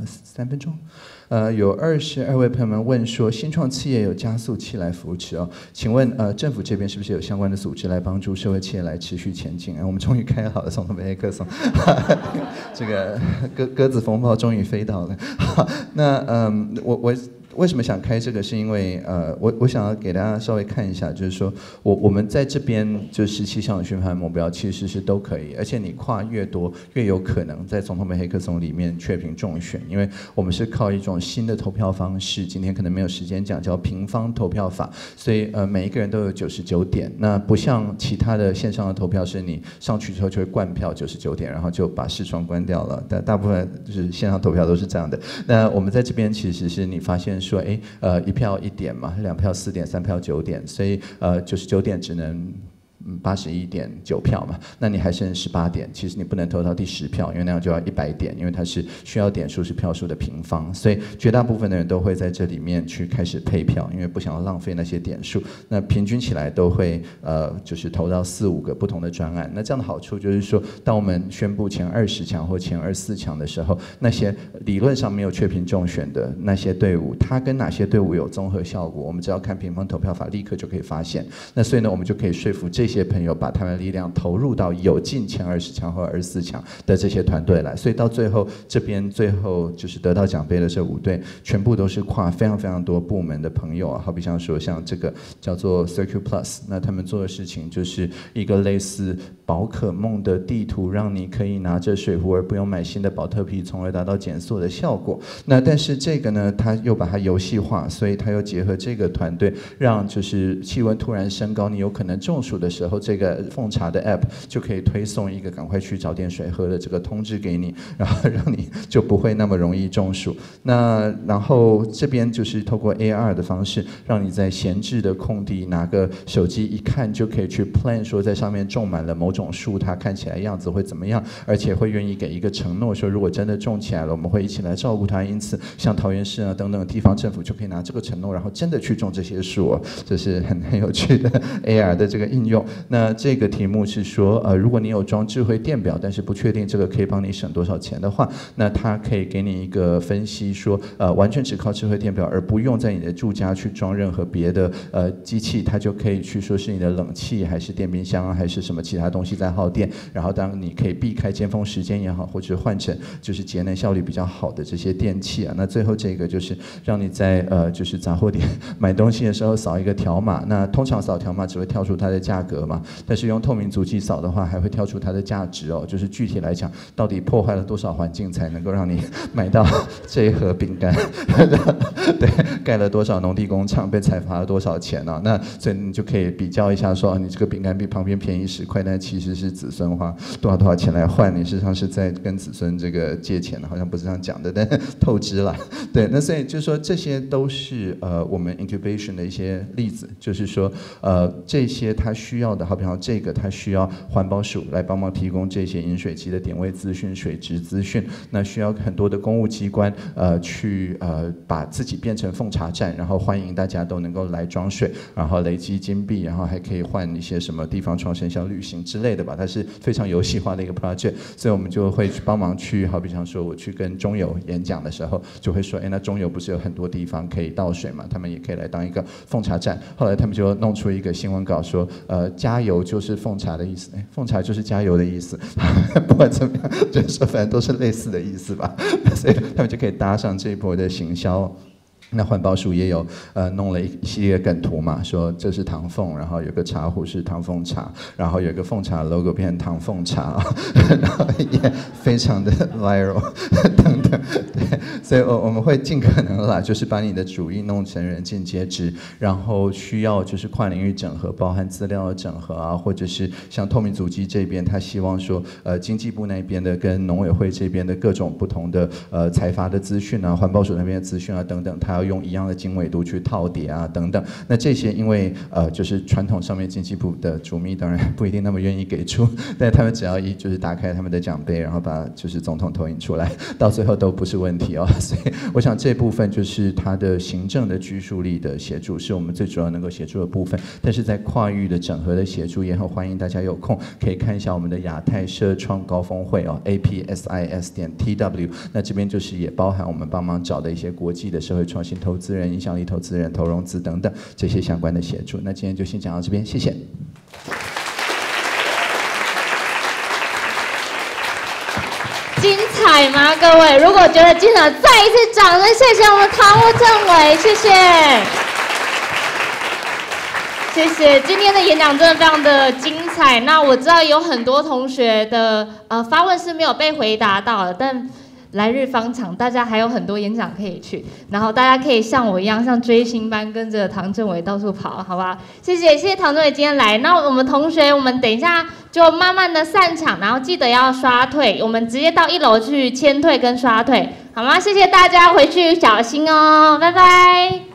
3分钟，有22位朋友们问说，新创企业有加速器来扶持哦，请问政府这边是不是有相关的组织来帮助社会企业来持续前进？我们终于开好了总统黑客松，这个鸽子风暴终于飞到了。好，那我为什么想开这个？是因为我想要给大家稍微看一下，就是说我们在这边就17项的宣传目标其实是都可以，而且你跨越多越有可能在总统杯黑客松里面确评中选，因为我们是靠一种新的投票方式，今天可能没有时间讲，叫平方投票法，所以每一个人都有99点，那不像其他的线上的投票是你上去之后就会灌票99点，然后就把视窗关掉了，但大部分就是线上投票都是这样的。那我们在这边其实是你发现说，1票1点嘛，2票4点，3票9点，所以99点只能81.9票嘛，那你还剩18点，其实你不能投到第10票，因为那样就要100点，因为它是需要点数是票数的平方，所以绝大部分的人都会在这里面去开始配票，因为不想要浪费那些点数。那平均起来都会就是投到4、5个不同的专案。那这样的好处就是说，当我们宣布前20强或前24强的时候，那些理论上没有确评中选的那些队伍，它跟哪些队伍有综合效果，我们只要看平方投票法，立刻就可以发现。那所以呢，我们就可以说服这些朋友把他们的力量投入到有进前20强或24强的这些团队来，所以到最后这边最后就是得到奖杯的这5队，全部都是跨非常非常多部门的朋友啊，好比像说像这个叫做 Circle Plus， 那他们做的事情就是一个类似宝可梦的地图，让你可以拿着水壶而不用买新的保特瓶，从而达到减速的效果。那但是这个呢，他又把它游戏化，所以他又结合这个团队，让就是气温突然升高，你有可能中暑的时候，这个奉茶的 app 就可以推送一个赶快去找点水喝的这个通知给你，然后让你就不会那么容易中暑。那然后这边就是透过 AR 的方式，让你在闲置的空地拿个手机一看就可以去 plan 说在上面种满了某种树，它看起来样子会怎么样，而且会愿意给一个承诺说，如果真的种起来了，我们会一起来照顾它。因此像桃园市啊等等地方政府就可以拿这个承诺，然后真的去种这些树哦，这是很有趣的 AR 的这个应用。 那这个题目是说，如果你有装智慧电表，但是不确定这个可以帮你省多少钱的话，那它可以给你一个分析说，完全只靠智慧电表，而不用在你的住家去装任何别的机器，它就可以去说是你的冷气还是电冰箱啊，还是什么其他东西在耗电，然后当你可以避开尖峰时间也好，或者换成就是节能效率比较好的这些电器啊。那最后这个就是让你在就是杂货店买东西的时候扫一个条码，那通常扫条码只会跳出它的价格嘛，但是用透明足迹扫的话，还会跳出它的价值哦，就是具体来讲，到底破坏了多少环境才能够让你买到这一盒饼干？对，盖了多少农地工厂，被采罚了多少钱呢？那所以你就可以比较一下说，你这个饼干比旁边便宜10块，但其实是子孙花多少钱来换，你事实上是在跟子孙这个借钱，好像不是这样讲的，但透支了。对，那所以就是说这些都是我们 incubation 的一些例子，就是说这些它需要的，好比方这个它需要环保署来帮忙提供这些饮水机的点位资讯、水质资讯，那需要很多的公务机关去把自己变成奉茶站，然后欢迎大家都能够来装水，然后累积金币，然后还可以换一些什么地方创生小旅行之类的吧，它是非常游戏化的一个 project， 所以我们就会帮忙去，好比像说我去跟中油演讲的时候，就会说，那中油不是有很多地方可以倒水嘛，他们也可以来当一个奉茶站。后来他们就弄出一个新闻稿说，加油就是奉茶的意思，奉茶就是加油的意思，不管怎么样，就是说反正都是类似的意思吧，所以他们就可以搭上这一波的行销。那环保署也有弄了一系列梗图嘛，说这是唐凤，然后有个茶壶是唐凤茶，然后有一个凤茶 logo 变成唐凤茶，然后也非常的 viral 等等，对，所以我们会尽可能啦，就是把你的主意弄成人尽皆知，然后需要就是跨领域整合，包含资料的整合啊，或者是像透明足迹这边，他希望说经济部那边的跟农委会这边的各种不同的采伐的资讯啊，环保署那边的资讯啊等等，他要用一样的经纬度去套叠啊等等，那这些因为就是传统上面经济部的主秘当然不一定那么愿意给出，但他们只要就是打开他们的奖杯，然后把就是总统投影出来，到最后都不是问题哦。所以我想这部分就是他的行政的拘束力的协助，是我们最主要能够协助的部分。但是在跨域的整合的协助，也很欢迎大家有空可以看一下我们的亚太社创高峰会哦 ，APSIS.TW， 那这边就是也包含我们帮忙找的一些国际的社会创新投资人、影响力投资人、投融资等等这些相关的协助。那今天就先讲到这边，谢谢。 精彩吗？各位，如果觉得精彩，再一次掌声，谢谢我们唐务政委，谢谢。谢谢，今天的演讲真的非常的精彩。那我知道有很多同学的发问是没有被回答到的，但来日方长，大家还有很多演讲可以去，然后大家可以像我一样，像追星般跟着唐政委到处跑，好吧？谢谢唐政委今天来。那我们同学，我们等一下就慢慢的散场，然后记得要刷退，我们直接到1楼去签退跟刷退，好吗？谢谢大家，回去小心哦，拜拜。